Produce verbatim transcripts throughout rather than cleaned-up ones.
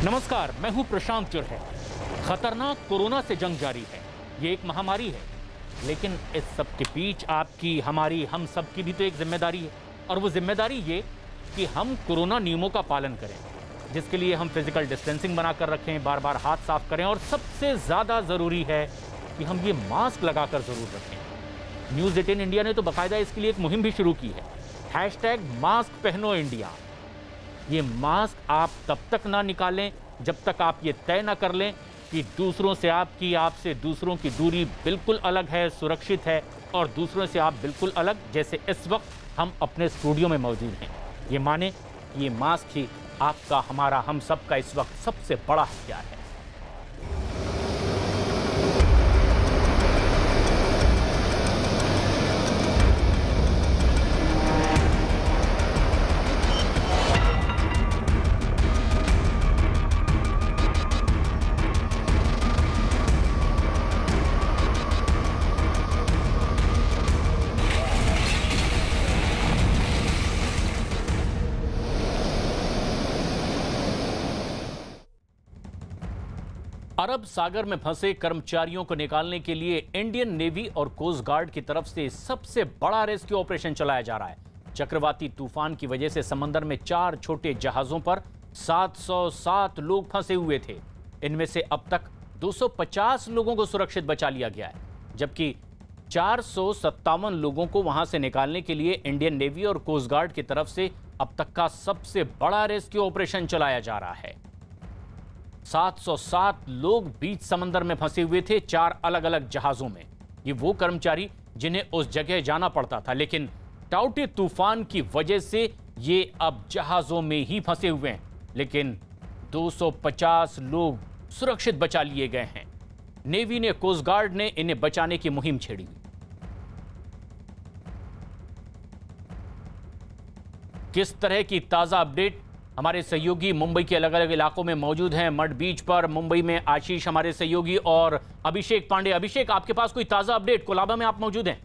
नमस्कार, मैं हूं प्रशांत चुरहे। खतरनाक कोरोना से जंग जारी है। ये एक महामारी है, लेकिन इस सब के बीच आपकी, हमारी, हम सब की भी तो एक जिम्मेदारी है। और वो जिम्मेदारी ये कि हम कोरोना नियमों का पालन करें, जिसके लिए हम फिजिकल डिस्टेंसिंग बनाकर रखें, बार बार हाथ साफ करें, और सबसे ज्यादा जरूरी है कि हम ये मास्क लगाकर जरूर रखें। न्यूज एटीन इंडिया ने तो बाकायदा इसके लिए एक मुहिम भी शुरू की है, हैशटैग मास्क पहनो इंडिया। ये मास्क आप तब तक ना निकालें जब तक आप ये तय ना कर लें कि दूसरों से आपकी, आपसे दूसरों की दूरी बिल्कुल अलग है, सुरक्षित है, और दूसरों से आप बिल्कुल अलग, जैसे इस वक्त हम अपने स्टूडियो में मौजूद हैं। ये माने ये मास्क ही आपका, हमारा, हम सब का इस वक्त सबसे बड़ा हथियार है। अरब सागर में फंसे कर्मचारियों को निकालने के लिए इंडियन नेवी और कोस्ट गार्ड की तरफ से सबसे बड़ा रेस्क्यू ऑपरेशन चलाया जा रहा है। चक्रवाती तूफान की वजह से समंदर में चार छोटे जहाजों पर सात सौ सात लोग फंसे हुए थे। इनमें से अब तक दो सौ पचास लोगों को सुरक्षित बचा लिया गया है, जबकि चार सौ सत्तावन लोगों को वहां से निकालने के लिए इंडियन नेवी और कोस्ट गार्ड की तरफ से अब तक का सबसे बड़ा रेस्क्यू ऑपरेशन चलाया जा रहा है। सात सौ सात लोग बीच समंदर में फंसे हुए थे, चार अलग अलग जहाजों में। ये वो कर्मचारी जिन्हें उस जगह जाना पड़ता था, लेकिन टाउटे तूफान की वजह से ये अब जहाजों में ही फंसे हुए हैं। लेकिन दो सौ पचास लोग सुरक्षित बचा लिए गए हैं। नेवी ने, कोस्ट गार्ड ने इन्हें बचाने की मुहिम छेड़ी। किस तरह की ताजा अपडेट, हमारे सहयोगी मुंबई के अलग अलग इलाकों में मौजूद हैं। मड बीच पर मुंबई में आशीष हमारे सहयोगी और अभिषेक पांडे। अभिषेक, आपके पास कोई ताजा अपडेट? कोलाबा में आप मौजूद हैं।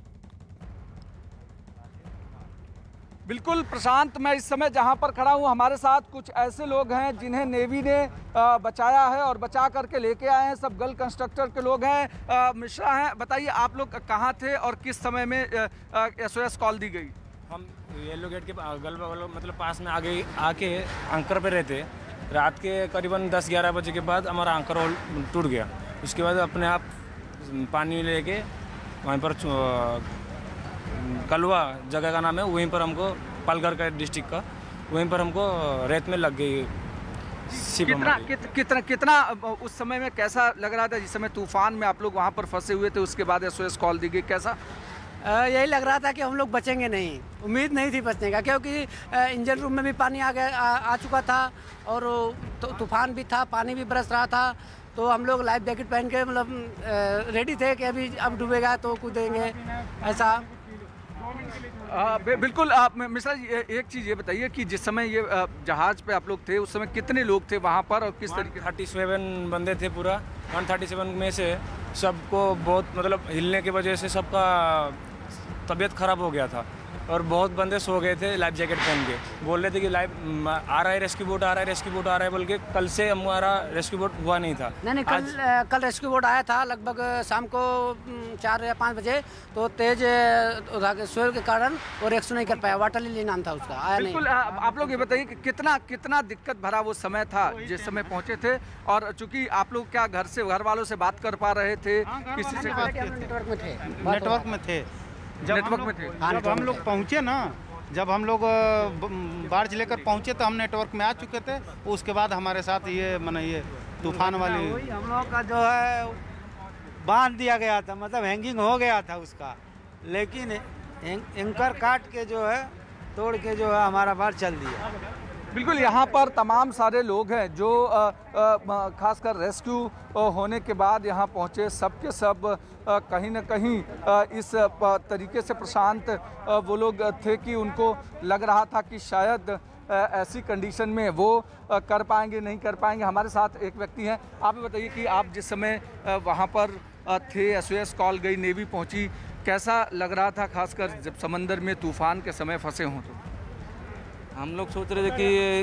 बिल्कुल प्रशांत, मैं इस समय जहां पर खड़ा हूं, हमारे साथ कुछ ऐसे लोग हैं जिन्हें नेवी ने बचाया है और बचा करके लेके आए हैं। सब गल कंस्ट्रक्टर के लोग हैं। मिश्रा हैं, बताइए आप लोग कहां थे और किस समय में एसओएस कॉल दी गई? हम येलो गेट के अगल बगल मतलब पास में आगे आके एंकर पे रहते। रात के करीबन दस ग्यारह बजे के बाद हमारा एंकर होल टूट गया। उसके बाद अपने आप पानी लेके वहीं पर कलवा जगह का नाम है, वहीं पर हमको पालघर का डिस्ट्रिक्ट का, वहीं पर हमको रेत में लग गई। कितना कित, कितना कितना उस समय में कैसा लग रहा था जिस समय तूफान में आप लोग वहाँ पर फंसे हुए थे? उसके बाद एसओएस कॉल दी गई, कैसा? यही लग रहा था कि हम लोग बचेंगे नहीं, उम्मीद नहीं थी बचने का, क्योंकि इंजन रूम में भी पानी आ गया आ, आ चुका था, और तो, तूफान भी था, पानी भी बरस रहा था। तो हम लोग लाइफ जैकेट पहन के मतलब रेडी थे कि अभी अब डूबेगा तो कूदेंगे, ऐसा। आ, बिल्कुल। आप मिश्रा जी, एक चीज़ ये बताइए कि जिस समय ये जहाज पे आप लोग थे, उस समय कितने लोग थे वहाँ पर और किस तरीके? थर्टी सेवन बंदे थे पूरा। वन थर्टी सेवन में से सबको बहुत मतलब हिलने की वजह से सबका तबीयत खराब हो गया था, और बहुत बंदे सो गए थे लाइफ जैकेट पहन के। बोल रहे थे कि लाइफ आ रहा है, रेस्क्यू बोट आ रहा है, रेस्क्यू बोट आ रहा है बोल के। कल से हमारा रेस्क्यू बोट हुआ नहीं था। नहीं नहीं कल आज... कल रेस्क्यू बोट आया था लगभग शाम को चार या पाँच बजे। तो तेज स्वेल के कारण वो रेस्क्यू नहीं कर पाया। वाटर लिली नाम था उसका, आया नहीं। बिल्कुल। आप लोग ये बताइए कि कितना कितना दिक्कत भरा वो समय था जिस समय पहुँचे थे, और चूंकि आप लोग क्या घर से, घर वालों से बात कर पा रहे थे? किसी से? नेटवर्क में थे, नेटवर्क में थे जब नेटवर्क में थे जब हम लोग पहुँचे ना, जब हम लोग बार्ज लेकर पहुँचे तो हम नेटवर्क में आ चुके थे। उसके बाद हमारे साथ ये माने ये तूफान वाली हम लोग का जो है बांध दिया गया था, मतलब हैंगिंग हो गया था उसका, लेकिन एंकर काट के जो है तोड़ के जो है हमारा बार चल दिया। बिल्कुल। यहाँ पर तमाम सारे लोग हैं जो खासकर रेस्क्यू होने के बाद यहाँ पहुँचे। सब के सब आ, कहीं न कहीं आ, इस आ, तरीके से प्रशांत आ, वो लोग थे कि उनको लग रहा था कि शायद आ, ऐसी कंडीशन में वो आ, कर पाएंगे, नहीं कर पाएंगे। हमारे साथ एक व्यक्ति हैं। आप बताइए कि आप जिस समय आ, वहाँ पर आ, थे, एसओएस कॉल गई, नेवी पहुँची, कैसा लग रहा था खासकर जब समंदर में तूफान के समय फंसे हों? तो हम लोग सोच रहे थे कि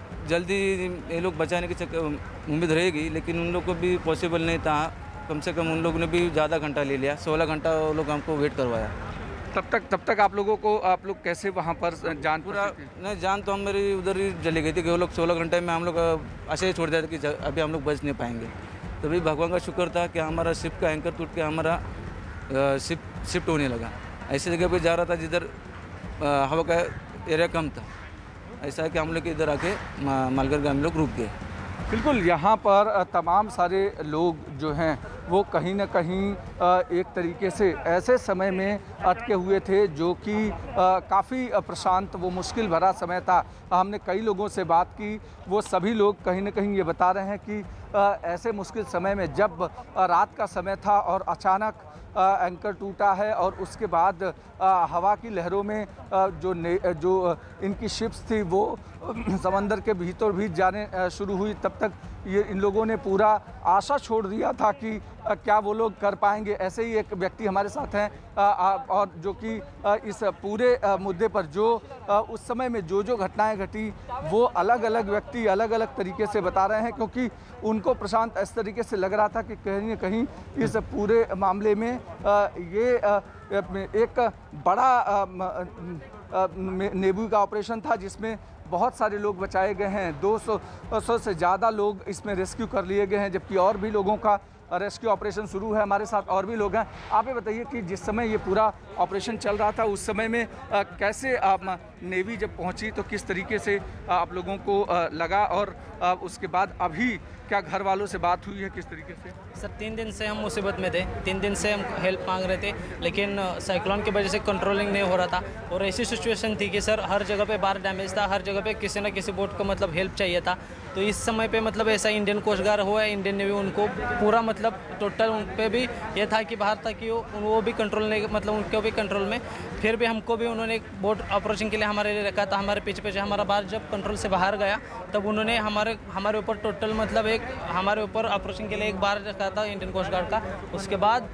जल्दी ये लोग बचाने की चक्कर उम्मीद रहेगी, लेकिन उन लोग को भी पॉसिबल नहीं था। कम से कम उन लोगों ने भी ज़्यादा घंटा ले लिया, सोलह घंटा वो लोग हमको वेट करवाया। तब तक तब तक आप लोगों को आप लोग कैसे वहाँ पर जान पूरा नहीं जान तो हम मेरी उधर ही चली गई थी कि वो लोग सोलह घंटे में हम लोग ऐसे ही छोड़ दिया था कि अभी हम लोग बच नहीं पाएंगे। तभी भगवान का शुक्र था कि हमारा शिप का एंकर टूट के हमारा शिप शिफ्ट होने लगा। ऐसी जगह पे जा रहा था जिधर हवा का एरिया कम था। ऐसा है कि हम लोग इधर आके मालगार में हम लोग रुक गए। बिल्कुल, यहाँ पर तमाम सारे लोग जो हैं वो कहीं ना कहीं एक तरीके से ऐसे समय में अटके हुए थे जो कि काफ़ी प्रशांत, वो मुश्किल भरा समय था। हमने कई लोगों से बात की, वो सभी लोग कहीं ना कहीं ये बता रहे हैं कि ऐसे मुश्किल समय में जब रात का समय था और अचानक एंकर टूटा है और उसके बाद हवा की लहरों में जो ने, जो इनकी शिप्स थी वो समंदर के भीतर भी जाने शुरू हुई, तब तक ये इन लोगों ने पूरा आशा छोड़ दिया था कि क्या वो लोग कर पाएंगे। ऐसे ही एक व्यक्ति हमारे साथ हैं और जो कि इस पूरे मुद्दे पर जो उस समय में जो जो घटनाएं घटी वो अलग अलग व्यक्ति अलग अलग तरीके से बता रहे हैं, क्योंकि उनको प्रशांत इस तरीके से लग रहा था कि कहीं ना कहीं इस पूरे मामले में ये एक बड़ा नेवी का ऑपरेशन था जिसमें बहुत सारे लोग बचाए गए हैं। दो सौ से ज़्यादा लोग इसमें रेस्क्यू कर लिए गए हैं, जबकि और भी लोगों का रेस्क्यू ऑपरेशन शुरू है। हमारे साथ और भी लोग हैं। आप ये बताइए कि जिस समय ये पूरा ऑपरेशन चल रहा था उस समय में आ, कैसे आप नेवी जब पहुंची तो किस तरीके से आप लोगों को आ, लगा, और आ, उसके बाद अभी क्या घर वालों से बात हुई है किस तरीके से? सर तीन दिन से हम मुसीबत में थे, तीन दिन से हम हेल्प मांग रहे थे, लेकिन साइक्लोन की वजह से कंट्रोलिंग नहीं हो रहा था और ऐसी सिचुएशन थी कि सर हर जगह पे बार डैमेज था, हर जगह पे किसी न किसी बोट को मतलब हेल्प चाहिए था। तो इस समय पे मतलब ऐसा इंडियन कोस्ट गार्ड हुआ है, इंडियन नेवी उनको पूरा मतलब टोटल उन पर भी ये था कि बाहर तक कि वो भी कंट्रोल नहीं, मतलब उनको भी कंट्रोल में, फिर भी हमको भी उन्होंने बोट ऑपरेशन के लिए हमारे लिए रखा था। हमारे पीछे पीछे हमारा बार जब कंट्रोल से बाहर गया तब उन्होंने हमारे हमारे ऊपर टोटल मतलब एक हमारे ऊपर ऑपरेशन के लिए एक बार रखा था इंडियन कोस्ट गार्ड का। उसके बाद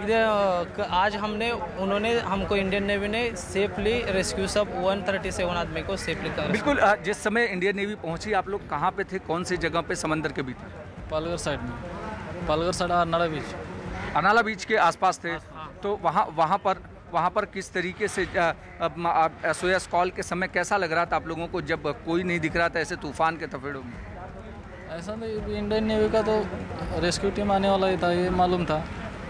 एक आज हमने उन्होंने हमको इंडियन नेवी ने सेफली रेस्क्यू सब एक सौ सैंतीस आदमी को सेफली कर। बिल्कुल, जिस समय इंडियन नेवी पहुंची आप लोग कहाँ पे थे, कौन सी जगह पे समंदर के भीतर? पालघर साइड में, पालघर साइड अनाला बीच, अनाला बीच के आसपास थे। तो वहाँ वहाँ पर वहाँ पर किस तरीके से एस ओ एस कॉल के समय कैसा लग रहा था आप लोगों को जब कोई नहीं दिख रहा था ऐसे तूफान के तफेड़ों में? ऐसा नहीं, इंडियन नेवी का तो रेस्क्यू टीम आने वाला ही था, ये मालूम था।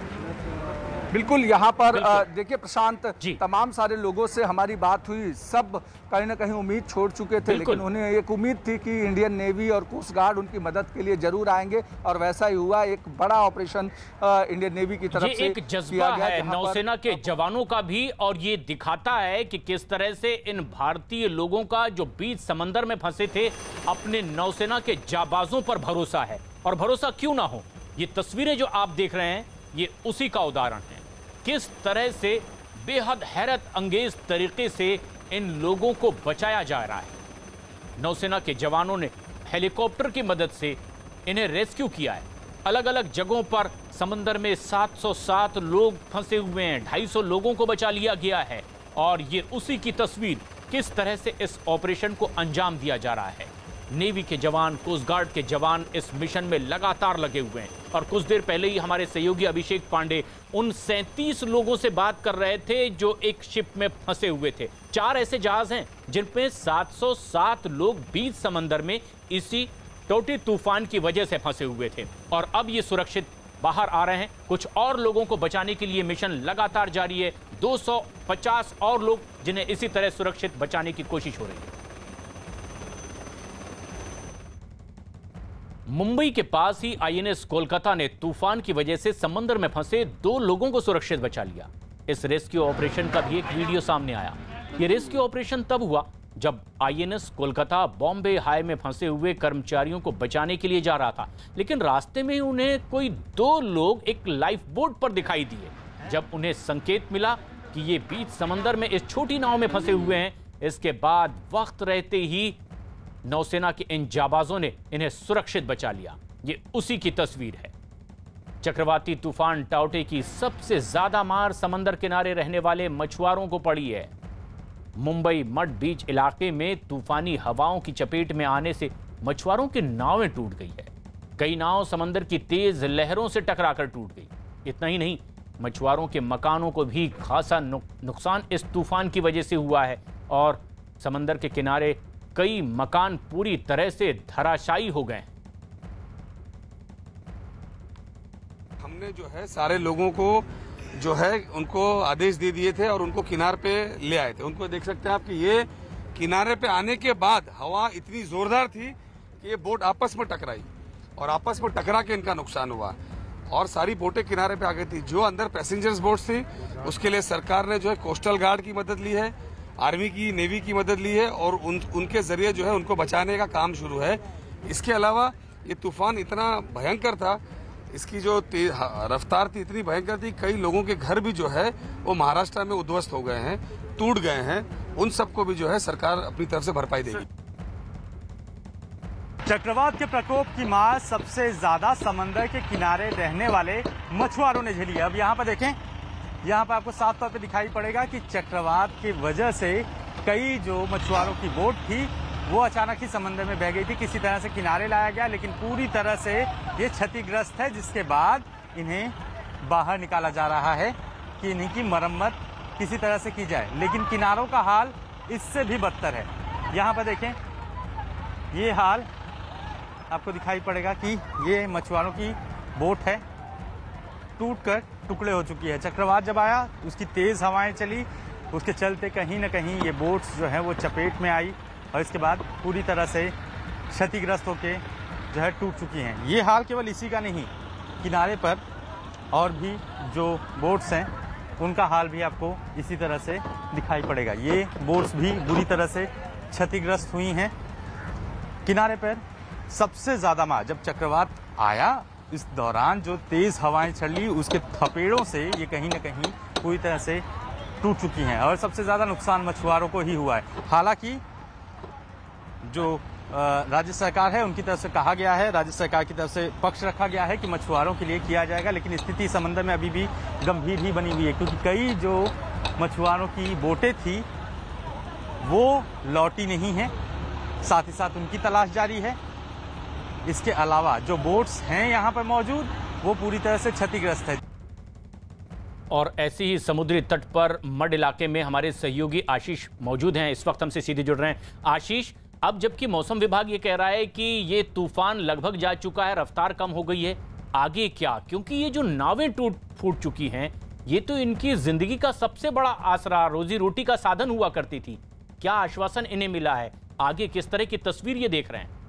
बिल्कुल, यहाँ पर देखिए प्रशांत, तमाम सारे लोगों से हमारी बात हुई, सब कहीं ना कहीं उम्मीद छोड़ चुके थे, लेकिन उन्हें एक उम्मीद थी कि इंडियन नेवी और कोस्ट गार्ड उनकी मदद के लिए जरूर आएंगे और वैसा ही हुआ। एक बड़ा ऑपरेशन इंडियन नेवी की तरफ से एक जज्बा है नौसेना के जवानों का भी, और ये दिखाता है कि किस तरह से इन भारतीय लोगों का जो बीच समंदर में फंसे थे अपने नौसेना के जाबाजों पर भरोसा है। और भरोसा क्यों ना हो, ये तस्वीरें जो आप देख रहे हैं ये उसी का उदाहरण है। किस तरह से बेहद हैरत अंगेज तरीके से इन लोगों को बचाया जा रहा है। नौसेना के जवानों ने हेलीकॉप्टर की मदद से इन्हें रेस्क्यू किया है। अलग अलग जगहों पर समंदर में सात सौ सात लोग फंसे हुए हैं, ढाई सौ लोगों को बचा लिया गया है। और ये उसी की तस्वीर, किस तरह से इस ऑपरेशन को अंजाम दिया जा रहा है। नेवी के जवान, कोस्ट गार्ड के जवान इस मिशन में लगातार लगे हुए हैं। और कुछ देर पहले ही हमारे सहयोगी अभिषेक पांडे उन सैंतीस लोगों से बात कर रहे थे जो एक शिप में फंसे हुए थे। चार ऐसे जहाज हैं जिनमें सात सौ सात लोग बीच समंदर में इसी टोटी तूफान की वजह से फंसे हुए थे और अब ये सुरक्षित बाहर आ रहे हैं। कुछ और लोगों को बचाने के लिए मिशन लगातार जारी है। दो सौ पचास और लोग जिन्हें इसी तरह सुरक्षित बचाने की कोशिश हो रही है। मुंबई के पास ही आई एन एस कोलकाता ने तूफान की वजह से समंदर में फंसे दो लोगों को सुरक्षित बचा लिया। इस रेस्क्यू ऑपरेशन का भी एक वीडियो सामने आया। यह रेस्क्यू ऑपरेशन तब हुआ जब I N S Kolkata Bombay high में फंसे हुए कर्मचारियों को बचाने के लिए जा रहा था, लेकिन रास्ते में उन्हें कोई दो लोग एक लाइफ बोट पर दिखाई दिए। जब उन्हें संकेत मिला कि ये बीच समंदर में इस छोटी नाव में फंसे हुए हैं, इसके बाद वक्त रहते ही नौसेना के इन जाबाजों ने इन्हें सुरक्षित बचा लिया। ये उसी की तस्वीर है। चक्रवाती तूफान टाउटे की सबसे ज्यादा मार समंदर किनारे रहने वाले मछुआरों को पड़ी है। मुंबई मड बीच इलाके में तूफानी हवाओं की चपेट में आने से मछुआरों की नावें टूट गई है। कई नाव समंदर की तेज लहरों से टकराकर टूट गई। इतना ही नहीं, मछुआरों के मकानों को भी खासा नुकसान इस तूफान की वजह से हुआ है और समंदर के किनारे कई मकान पूरी तरह से धराशायी हो गए। हमने जो है सारे लोगों को जो है उनको आदेश दे दिए थे और उनको किनार पे ले आए थे। उनको देख सकते हैं आप कि ये किनारे पे आने के बाद हवा इतनी जोरदार थी कि ये बोट आपस में टकराई और आपस में टकरा के इनका नुकसान हुआ और सारी बोटें किनारे पे आ गई थी। जो अंदर पैसेंजर्स बोट्स थी उसके लिए सरकार ने जो है कोस्टल गार्ड की मदद ली है, आर्मी की, नेवी की मदद ली है और उन, उनके जरिए जो है उनको बचाने का काम शुरू है। इसके अलावा ये तूफान इतना भयंकर था, इसकी जो रफ्तार थी इतनी भयंकर थी, कई लोगों के घर भी जो है वो महाराष्ट्र में उद्ध्वस्त हो गए हैं, टूट गए हैं। उन सबको भी जो है सरकार अपनी तरफ से भरपाई देगी। चक्रवात के प्रकोप की मार सबसे ज्यादा समंदर के किनारे रहने वाले मछुआरों ने झेली है। अब यहाँ पर देखें, यहाँ पर आपको साफ तौर पे दिखाई पड़ेगा कि चक्रवात की वजह से कई जो मछुआरों की बोट थी वो अचानक ही समंदर में बह गई थी। किसी तरह से किनारे लाया गया लेकिन पूरी तरह से ये क्षतिग्रस्त है, जिसके बाद इन्हें बाहर निकाला जा रहा है कि इन्हीं की मरम्मत किसी तरह से की जाए। लेकिन किनारों का हाल इससे भी बदतर है। यहाँ पर देखें, ये हाल आपको दिखाई पड़ेगा कि ये मछुआरों की बोट है, टूटकर टुकड़े हो चुकी है। चक्रवात जब आया उसकी तेज हवाएं चली, उसके चलते कहीं ना कहीं ये बोट्स जो है वो चपेट में आई और इसके बाद पूरी तरह से क्षतिग्रस्त होकर जो है टूट चुकी हैं। ये हाल केवल इसी का नहीं, किनारे पर और भी जो बोट्स हैं उनका हाल भी आपको इसी तरह से दिखाई पड़ेगा। ये बोट्स भी बुरी तरह से क्षतिग्रस्त हुई हैं। किनारे पर सबसे ज़्यादा मार जब चक्रवात आया, इस दौरान जो तेज़ हवाएं चली उसके थपेड़ों से ये कहीं ना कहीं पूरी तरह से टूट चुकी हैं और सबसे ज़्यादा नुकसान मछुआरों को ही हुआ है। हालांकि जो राज्य सरकार है उनकी तरफ से कहा गया है, राज्य सरकार की तरफ से पक्ष रखा गया है कि मछुआरों के लिए किया जाएगा, लेकिन स्थिति समंदर में अभी भी गंभीर ही बनी हुई है क्योंकि कई जो मछुआरों की बोटें थी वो लौटी नहीं हैं, साथ ही साथ उनकी तलाश जारी है। इसके अलावा जो बोट्स हैं यहाँ पर मौजूद वो पूरी तरह से क्षतिग्रस्त है। और ऐसे ही समुद्री तट पर मड इलाके में हमारे सहयोगी आशीष मौजूद हैं, इस वक्त हमसे सीधे जुड़ रहे हैं। आशीष, अब जबकि मौसम विभाग ये कह रहा है कि ये तूफान लगभग जा चुका है, रफ्तार कम हो गई है, आगे क्या? क्योंकि ये जो नावें टूट फूट चुकी हैं ये तो इनकी जिंदगी का सबसे बड़ा आसरा, रोजी रोटी का साधन हुआ करती थी। क्या आश्वासन इन्हें मिला है? आगे किस तरह की तस्वीर ये देख रहे हैं?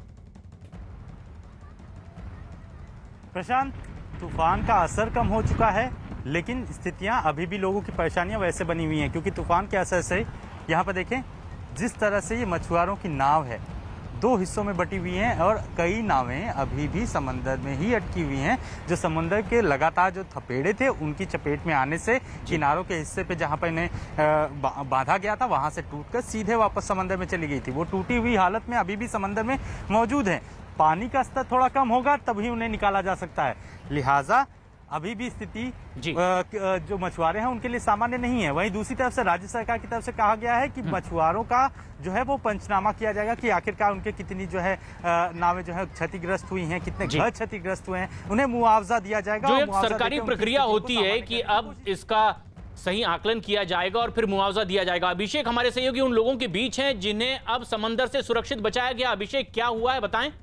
प्रशांत, तूफान का असर कम हो चुका है लेकिन स्थितियां अभी भी लोगों की परेशानियां वैसे बनी हुई हैं क्योंकि तूफान के असर से यहाँ पर देखें जिस तरह से ये मछुआरों की नाव है दो हिस्सों में बटी हुई हैं और कई नावें अभी भी समंदर में ही अटकी हुई हैं, जो समंदर के लगातार जो थपेड़े थे उनकी चपेट में आने से किनारों के हिस्से पे जहाँ पर इन्हें बांधा गया था वहाँ से टूटकर सीधे वापस समंदर में चली गई थी। वो टूटी हुई हालत में अभी भी समंदर में मौजूद हैं। पानी का स्तर थोड़ा कम होगा तभी उन्हें निकाला जा सकता है, लिहाजा अभी भी स्थिति जो मछुआरे हैं उनके लिए सामान्य नहीं है। वहीं दूसरी तरफ से राज्य सरकार की तरफ से कहा गया है कि मछुआरों का जो है वो पंचनामा किया जाएगा कि आखिरकार उनके कितनी जो है नावें जो है क्षतिग्रस्त हुई हैं, कितने घर क्षतिग्रस्त हुए हैं, उन्हें मुआवजा दिया जाएगा। जो एक सरकारी प्रक्रिया होती है कि अब इसका सही आकलन किया जाएगा और फिर मुआवजा दिया जाएगा। अभिषेक हमारे सहयोगी उन लोगों के बीच हैं जिन्हें अब समंदर से सुरक्षित बचाया गया। अभिषेक, क्या हुआ है बताएं?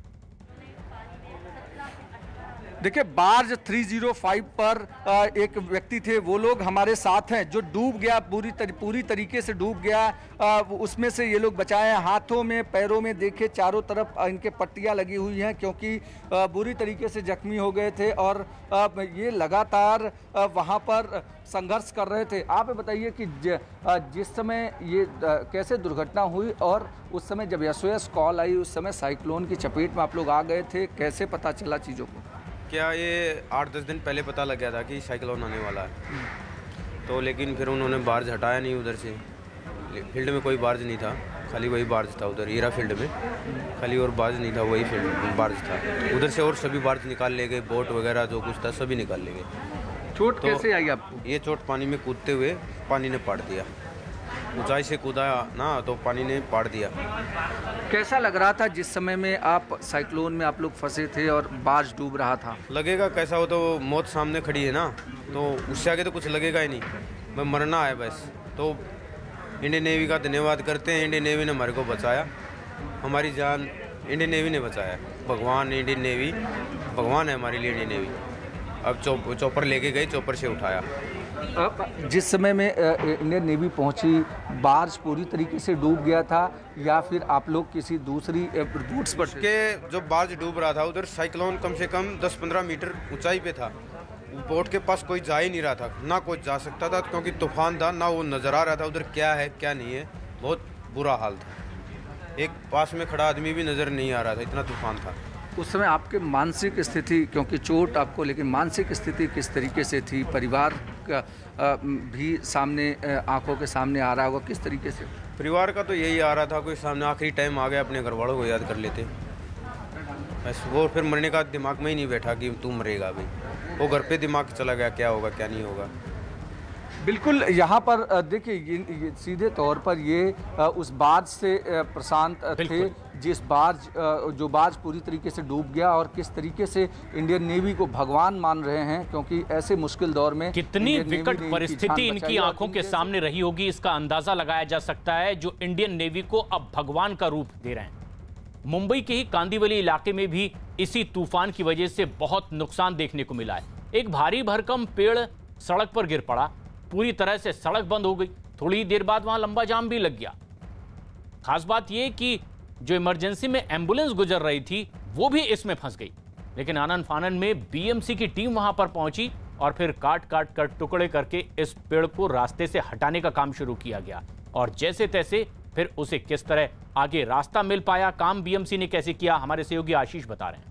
देखिए, बार्ज तीन सौ पाँच पर एक व्यक्ति थे, वो लोग हमारे साथ हैं, जो डूब गया, पूरी तरी, पूरी तरीके से डूब गया। उसमें से ये लोग बचाए हैं। हाथों में, पैरों में देखे चारों तरफ इनके पट्टियां लगी हुई हैं क्योंकि बुरी तरीके से जख्मी हो गए थे और ये लगातार वहाँ पर संघर्ष कर रहे थे। आप बताइए कि जिस समय ये कैसे दुर्घटना हुई और उस समय जब एस ओ एस कॉल आई उस समय साइक्लोन की चपेट में आप लोग आ गए थे, कैसे पता चला चीज़ों को? क्या ये आठ दस दिन पहले पता लग गया था कि साइक्लोन आने वाला है, तो लेकिन फिर उन्होंने बार्ज हटाया नहीं उधर से। फील्ड में कोई बार्ज नहीं था, खाली वही बार्ज था उधर हीरा फील्ड में, खाली और बार्ज नहीं था, वही फील्ड बार्ज था उधर से। और सभी बार्ज निकाल ले गए, बोट वगैरह जो कुछ था सभी निकाल ले गए। चोट तो कैसे आई आपको? ये चोट पानी में कूदते हुए पानी ने पाट दिया। ऊंचाई से कूदा ना तो पानी ने पाड़ दिया। कैसा लग रहा था जिस समय में आप साइक्लोन में आप लोग फंसे थे और बारिश डूब रहा था? लगेगा कैसा हो, तो मौत सामने खड़ी है ना, तो उससे आगे तो कुछ लगेगा ही नहीं, मैं मरना है बस। तो इंडियन नेवी का धन्यवाद करते हैं, इंडियन नेवी ने हमारे को बचाया, हमारी जान इंडियन नेवी ने बचाया। भगवान इंडियन नेवी, भगवान है हमारे लिए इंडियन नेवी। अब चौ चौपर लेके गए, चौपर से उठाया। जिस समय में इंडियन नेवी पहुंची, बारिश पूरी तरीके से डूब गया था या फिर आप लोग किसी दूसरी रूट्स पर के? जो बारिश डूब रहा था उधर साइक्लोन कम से कम दस पंद्रह मीटर ऊंचाई पे था, बोट के पास कोई जा ही नहीं रहा था, ना कोई जा सकता था क्योंकि तूफान था, ना वो नज़र आ रहा था उधर क्या है क्या नहीं है, बहुत बुरा हाल था। एक पास में खड़ा आदमी भी नज़र नहीं आ रहा था, इतना तूफान था। उस समय आपके मानसिक स्थिति, क्योंकि चोट आपको, लेकिन मानसिक स्थिति किस तरीके से थी? परिवार का भी सामने आंखों के सामने आ रहा होगा, किस तरीके से? परिवार का तो यही आ रहा था, कोई सामने आखिरी टाइम आ गया, अपने घर वालों को याद कर लेते बस। वो फिर मरने का दिमाग में ही नहीं बैठा कि तू मरेगा अभी, वो घर पे दिमाग चला गया क्या होगा क्या नहीं होगा। बिल्कुल, यहाँ पर देखिए ये सीधे तौर पर ये उस बाज से प्रशांत थे, जिस बाज जो बाज पूरी तरीके से डूब गया, और किस तरीके से इंडियन नेवी को भगवान मान रहे हैं, क्योंकि ऐसे मुश्किल दौर में कितनी विकट परिस्थिति इनकी आंखों के सामने रही होगी, इसका अंदाजा लगाया जा सकता है, जो इंडियन नेवी को अब भगवान का रूप दे रहे हैं। मुंबई के ही कांदिवली इलाके में भी इसी तूफान की वजह से बहुत नुकसान देखने को मिला है। एक भारी भरकम पेड़ सड़क पर गिर पड़ा, पूरी तरह से सड़क बंद हो गई, थोड़ी देर बाद वहां लंबा जाम भी लग गया। खास बात यह कि जो इमरजेंसी में एम्बुलेंस गुजर रही थी वो भी इसमें फंस गई, लेकिन आनन फानन में बीएमसी की टीम वहां पर पहुंची और फिर काट काट कर टुकड़े करके इस पेड़ को रास्ते से हटाने का काम शुरू किया गया, और जैसे तैसे फिर उसे किस तरह आगे रास्ता मिल पाया, काम बीएमसी ने कैसे किया, हमारे सहयोगी आशीष बता रहे हैं।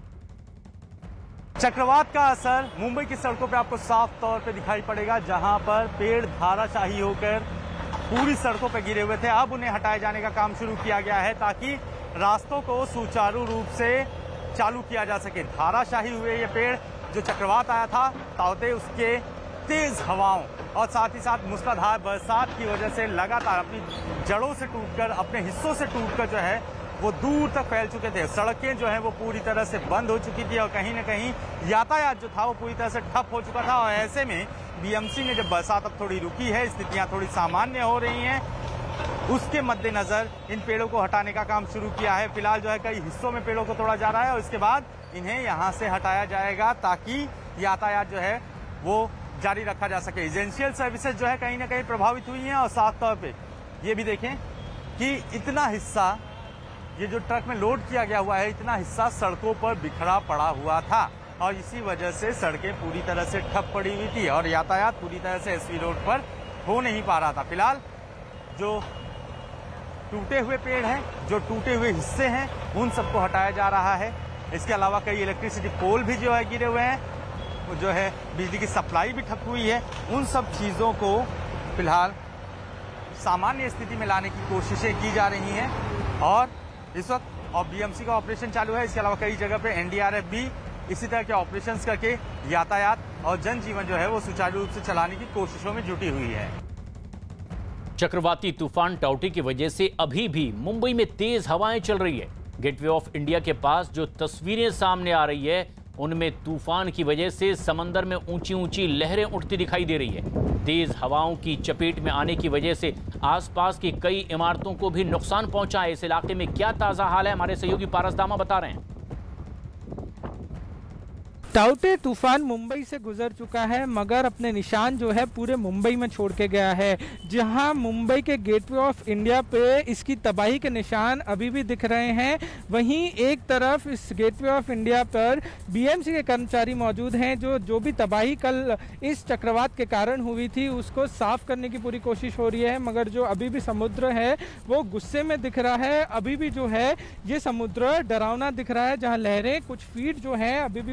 चक्रवात का असर मुंबई की सड़कों पे आपको साफ तौर पे दिखाई पड़ेगा, जहां पर पेड़ धाराशाही होकर पूरी सड़कों पे गिरे हुए थे। अब उन्हें हटाए जाने का काम शुरू किया गया है ताकि रास्तों को सुचारू रूप से चालू किया जा सके। धाराशाही हुए ये पेड़, जो चक्रवात आया था ताउते उसके तेज हवाओं और साथ ही साथ मूसलाधार बरसात की वजह से लगातार अपनी जड़ों से टूटकर, अपने हिस्सों से टूटकर जो है वो दूर तक फैल चुके थे। सड़कें जो है वो पूरी तरह से बंद हो चुकी थी और कहीं ना कहीं यातायात जो था वो पूरी तरह से ठप हो चुका था। और ऐसे में बीएमसी ने जब बरसात अब थोड़ी रुकी है, स्थितियां थोड़ी सामान्य हो रही हैं, उसके मद्देनजर इन पेड़ों को हटाने का काम शुरू किया है। फिलहाल जो है कई हिस्सों में पेड़ों को तोड़ा जा रहा है और इसके बाद इन्हें यहाँ से हटाया जाएगा ताकि यातायात जो है वो जारी रखा जा सके। एजेंशियल सर्विसेज जो है कहीं ना कहीं प्रभावित हुई हैं और साफ तौर पे ये भी देखें कि इतना हिस्सा, ये जो ट्रक में लोड किया गया हुआ है, इतना हिस्सा सड़कों पर बिखरा पड़ा हुआ था और इसी वजह से सड़कें पूरी तरह से ठप पड़ी हुई थी और यातायात पूरी तरह से एसवी रोड पर हो नहीं पा रहा था। फिलहाल जो टूटे हुए पेड़ हैं, जो टूटे हुए हिस्से हैं, उन सबको हटाया जा रहा है। इसके अलावा कई इलेक्ट्रिसिटी पोल भी जो है गिरे हुए हैं, जो है बिजली की सप्लाई भी ठप हुई है। उन सब चीज़ों को फिलहाल सामान्य स्थिति में लाने की कोशिशें की जा रही हैं और इस वक्त और बीएमसी का ऑपरेशन चालू है। इसके अलावा कई जगह पे एनडीआरएफ भी इसी तरह के ऑपरेशंस करके यातायात और जनजीवन जो है वो सुचारू रूप से चलाने की कोशिशों में जुटी हुई है। चक्रवाती तूफान टाउते की वजह से अभी भी मुंबई में तेज हवाएं चल रही है। गेटवे ऑफ इंडिया के पास जो तस्वीरें सामने आ रही है उनमें तूफान की वजह से समंदर में ऊंची ऊंची लहरें उठती दिखाई दे रही है। तेज हवाओं की चपेट में आने की वजह से आसपास की कई इमारतों को भी नुकसान पहुंचा है। इस इलाके में क्या ताजा हाल है, हमारे सहयोगी पारस दामा बता रहे हैं। टाउते तूफान मुंबई से गुजर चुका है मगर अपने निशान जो है पूरे मुंबई में छोड़ के गया है। जहां मुंबई के गेटवे ऑफ इंडिया पे इसकी तबाही के निशान अभी भी दिख रहे हैं, वहीं एक तरफ इस गेटवे ऑफ इंडिया पर बीएमसी के कर्मचारी मौजूद हैं जो जो भी तबाही कल इस चक्रवात के कारण हुई थी उसको साफ करने की पूरी कोशिश हो रही है। मगर जो अभी भी समुद्र है वो गुस्से में दिख रहा है। अभी भी जो है ये समुद्र डरावना दिख रहा है, जहाँ लहरें कुछ फीट जो है अभी भी ऊपर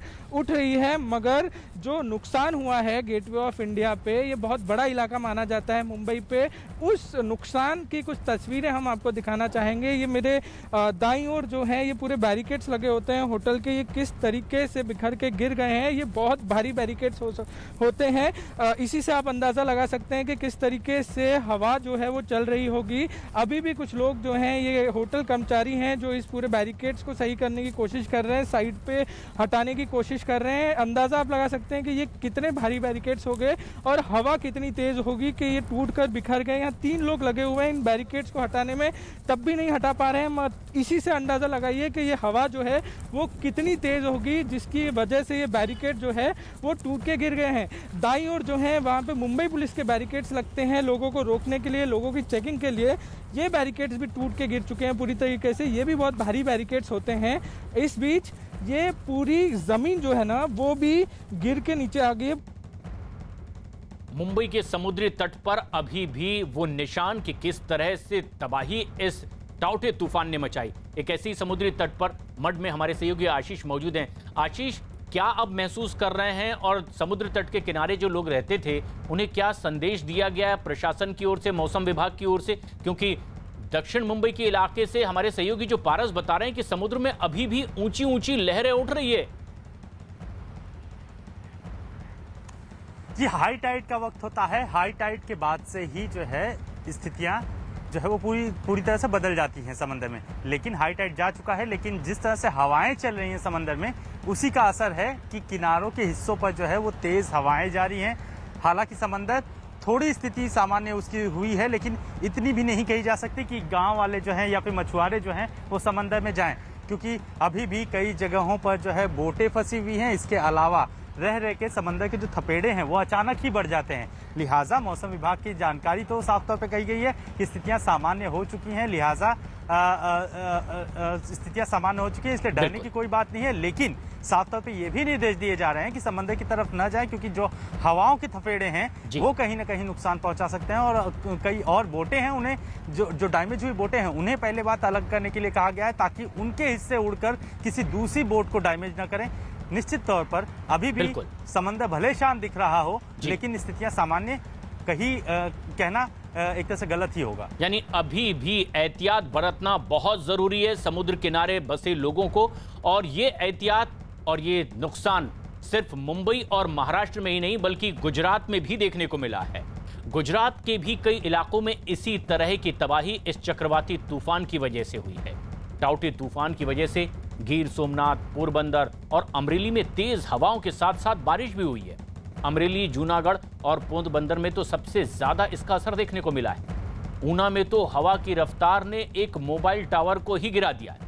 उठ रही है, मगर जो नुकसान हुआ है गेटवे ऑफ इंडिया पे, ये बहुत बड़ा इलाका माना जाता है मुंबई पे। उस नुकसान की कुछ तस्वीरें हम आपको दिखाना चाहेंगे। ये मेरे दाईं ओर जो है ये पूरे बैरिकेड्स लगे होते हैं होटल के, ये किस तरीके से बिखर के गिर गए हैं। ये बहुत भारी बैरिकेड्स हो होते हैं। इसी से आप अंदाज़ा लगा सकते हैं कि किस तरीके से हवा जो है वो चल रही होगी। अभी भी कुछ लोग जो हैं ये होटल कर्मचारी हैं जो इस पूरे बैरिकेड्स को सही करने की कोशिश कर रहे हैं, साइड पे हटाने की कोशिश कर रहे हैं। अंदाज़ा आप लगा सकते हैं कि ये कितने भारी बैरिकेड्स हो गए और हवा कितनी तेज़ होगी कि ये टूट कर बिखर गए। यहाँ तीन लोग लगे हुए हैं इन बैरिकेड्स को हटाने में, तब भी नहीं हटा पा रहे हैं। इसी से अंदाज़ा लगाइए कि ये हवा जो है वो कितनी तेज़ होगी जिसकी वजह से ये बैरिकेड जो है वो टूट के गिर गए हैं। दाईं ओर जो है वहाँ पे मुंबई पुलिस के बैरिकेड्स लगते हैं लोगों को रोकने के लिए, लोगों की चेकिंग के लिए। ये बैरिकेड्स भी टूट के गिर चुके हैं पूरी तरीके से। ये भी बहुत भारी बैरिकेड्स होते हैं। इस बीच ये पूरी ज़मीन जो है ना वो भी गिर के नीचे आ गई। मुंबई के समुद्री तट पर अभी भी वो निशान कि किस तरह से तबाही इस टाउटे तूफान ने मचाई। एक ऐसी समुद्री तट पर मड में हमारे सहयोगी आशीष मौजूद हैं। आशीष, क्या अब महसूस कर रहे हैं और समुद्र तट के किनारे जो लोग रहते थे उन्हें क्या संदेश दिया गया है प्रशासन की ओर से, मौसम विभाग की ओर से? क्योंकि दक्षिण मुंबई के इलाके से हमारे सहयोगी जो पारस बता रहे हैं कि समुद्र में अभी भी ऊंची ऊंची लहरें उठ रही है। जी, हाई टाइड का वक्त होता है। हाई टाइड के बाद से ही जो है स्थितियां जो है वो पूरी पूरी तरह से बदल जाती हैं समंदर में। लेकिन हाई टाइड जा चुका है, लेकिन जिस तरह से हवाएं चल रही हैं समंदर में, उसी का असर है कि किनारों के हिस्सों पर जो है वो तेज हवाएं जारी हैं। हालांकि समंदर थोड़ी स्थिति सामान्य उसकी हुई है, लेकिन इतनी भी नहीं कही जा सकती कि गांव वाले जो हैं या फिर मछुआरे जो हैं वो समंदर में जाएं, क्योंकि अभी भी कई जगहों पर जो है बोटें फंसी हुई हैं। इसके अलावा रह रह के समंदर के जो थपेड़े हैं वो अचानक ही बढ़ जाते हैं। लिहाजा मौसम विभाग की जानकारी तो साफ तौर पे कही गई है कि स्थितियां सामान्य हो चुकी हैं। लिहाजा स्थितियां सामान्य हो चुकी है, इसलिए डरने की कोई बात नहीं है। लेकिन साफ तौर पे ये भी निर्देश दिए जा रहे हैं कि समंदर की तरफ न जाए, क्योंकि जो हवाओं के थपेड़े हैं वो कहीं ना कहीं नुकसान पहुंचा सकते हैं। और कई और बोटें हैं, उन्हें जो जो डैमेज हुई बोटें हैं उन्हें पहले बात अलग करने के लिए कहा गया है, ताकि उनके हिस्से उड़कर किसी दूसरी बोट को डैमेज न करें। निश्चित तौर पर अभी भी समंदर भले शांत दिख रहा हो, लेकिन स्थितियां सामान्य कहीं आ, कहना आ, एक तरह से गलत ही होगा। यानी अभी भी एहतियात बरतना बहुत जरूरी है समुद्र किनारे बसे लोगों को। और ये एहतियात और ये नुकसान सिर्फ मुंबई और महाराष्ट्र में ही नहीं बल्कि गुजरात में भी देखने को मिला है। गुजरात के भी कई इलाकों में इसी तरह की तबाही इस चक्रवाती तूफान की वजह से हुई है। टाउटे तूफान की वजह से गिर सोमनाथ, पोरबंदर और अमरेली में तेज हवाओं के साथ साथ बारिश भी हुई है। अमरेली, जूनागढ़ और पोरबंदर में तो सबसे ज्यादा इसका असर देखने को मिला है। ऊना में तो हवा की रफ्तार ने एक मोबाइल टावर को ही गिरा दिया है।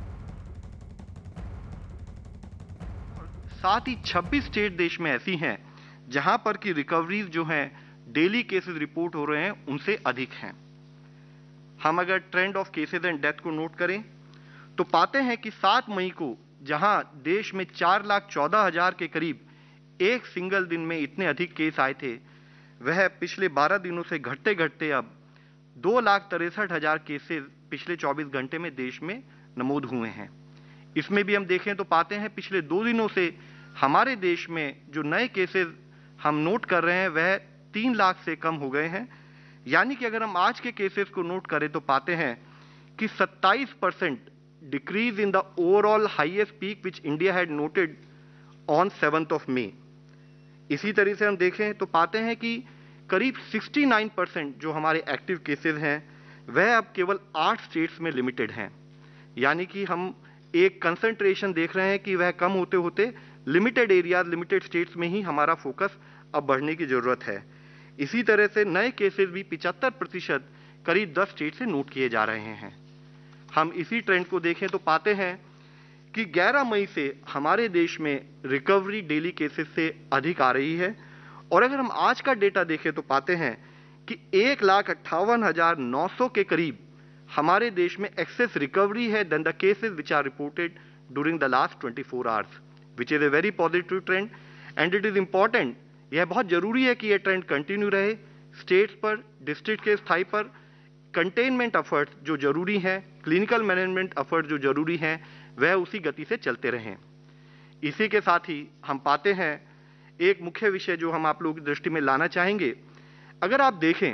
साथ ही छब्बीस स्टेट देश में ऐसी हैं जहां पर की रिकवरीज जो हैं डेली केसेस रिपोर्ट हो रहे हैं उनसे अधिक हैं। हम अगर trend of cases and death को नोट करें तो पाते हैं कि सात मई को जहां देश में चार लाख चौदह हजार के करीब एक सिंगल दिन में इतने अधिक केस आए थे, वह पिछले बारह दिनों से घटते घटते अब दो लाख तिरसठ हजार केसेस पिछले चौबीस घंटे में देश में नमूद हुए हैं। इसमें भी हम देखें तो पाते हैं पिछले दो दिनों से हमारे देश में जो नए केसेस हम नोट कर रहे हैं वह तीन लाख से कम हो गए हैं। यानी कि अगर हम आज के केसेस को नोट करें तो पाते हैं कि सत्ताईस percent decrease in the overall highest peak which India had noted on seventh of May. इसी तरह से हम देखें तो पाते हैं कि करीब उनहत्तर परसेंट जो हमारे एक्टिव केसेस हैं वह अब केवल आठ स्टेट्स में लिमिटेड हैं। यानी कि हम एक कंसंट्रेशन देख रहे हैं कि वह कम होते होते लिमिटेड एरियाज, लिमिटेड स्टेट्स में ही हमारा फोकस अब बढ़ने की जरूरत है। इसी तरह से नए केसेस भी पचहत्तर प्रतिशत करीब दस स्टेट से नोट किए जा रहे हैं। हम इसी ट्रेंड को देखें तो पाते हैं कि ग्यारह मई से हमारे देश में रिकवरी डेली केसेस से अधिक आ रही है। और अगर हम आज का डेटा देखें तो पाते हैं कि एक लाख अट्ठावन हजार नौ सौ के करीब हमारे देश में एक्सेस रिकवरी है than the cases which are reported during the last twenty four hours, which is a very positive trend and it is important. यह बहुत जरूरी है कि यह ट्रेंड कंटिन्यू रहे। स्टेट्स पर, डिस्ट्रिक्ट के स्थाई पर कंटेनमेंट एफर्ट्स जो जरूरी हैं, क्लिनिकल मैनेजमेंट एफर्ट्स जो जरूरी हैं, वह उसी गति से चलते रहें। इसी के साथ ही हम पाते हैं एक मुख्य विषय जो हम आप लोगों की दृष्टि में लाना चाहेंगे। अगर आप देखें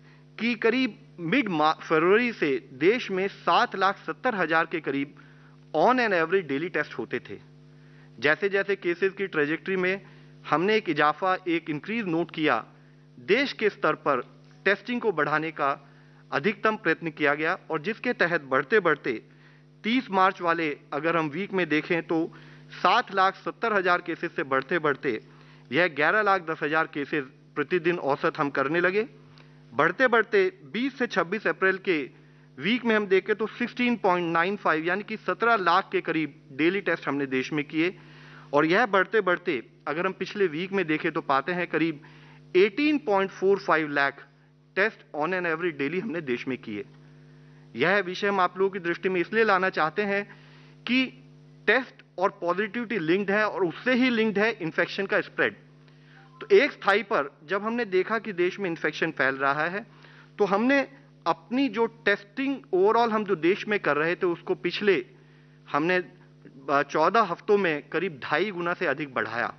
कि करीब मिड फरवरी से देश में सात लाख सत्तर हजार के करीब on an average daily test होते थे। जैसे जैसे केसेस की ट्रेजेक्ट्री में हमने एक इजाफा, एक इंक्रीज नोट किया, देश के स्तर पर टेस्टिंग को बढ़ाने का अधिकतम प्रयत्न किया गया और जिसके तहत बढ़ते बढ़ते तीस मार्च वाले अगर हम वीक में देखें तो सात लाख सत्तर हजार केसेस से बढ़ते बढ़ते यह ग्यारह लाख दस हजार केसेस प्रतिदिन औसत हम करने लगे। बढ़ते बढ़ते बीस से छब्बीस अप्रैल के वीक में हम देखें तो सोलह पॉइंट नौ पाँच यानी कि सत्रह लाख के करीब डेली टेस्ट हमने देश में किए और यह बढ़ते बढ़ते अगर हम पिछले वीक में देखें तो पाते हैं करीब अठारह पॉइंट चार पाँच lakh test on an average daily हमने देश में किए। यह विषय हम आप लोगों की दृष्टि में इसलिए लाना चाहते हैं कि टेस्ट और पॉजिटिविटी लिंक्ड है और उससे ही लिंक्ड है इन्फेक्शन का स्प्रेड। तो एक स्थाई पर जब हमने देखा कि देश में इन्फेक्शन फैल रहा है तो हमने अपनी जो टेस्टिंग ओवरऑल हम जो देश में कर रहे थे उसको पिछले हमने चौदह हफ्तों में करीब ढाई गुना से अधिक बढ़ाया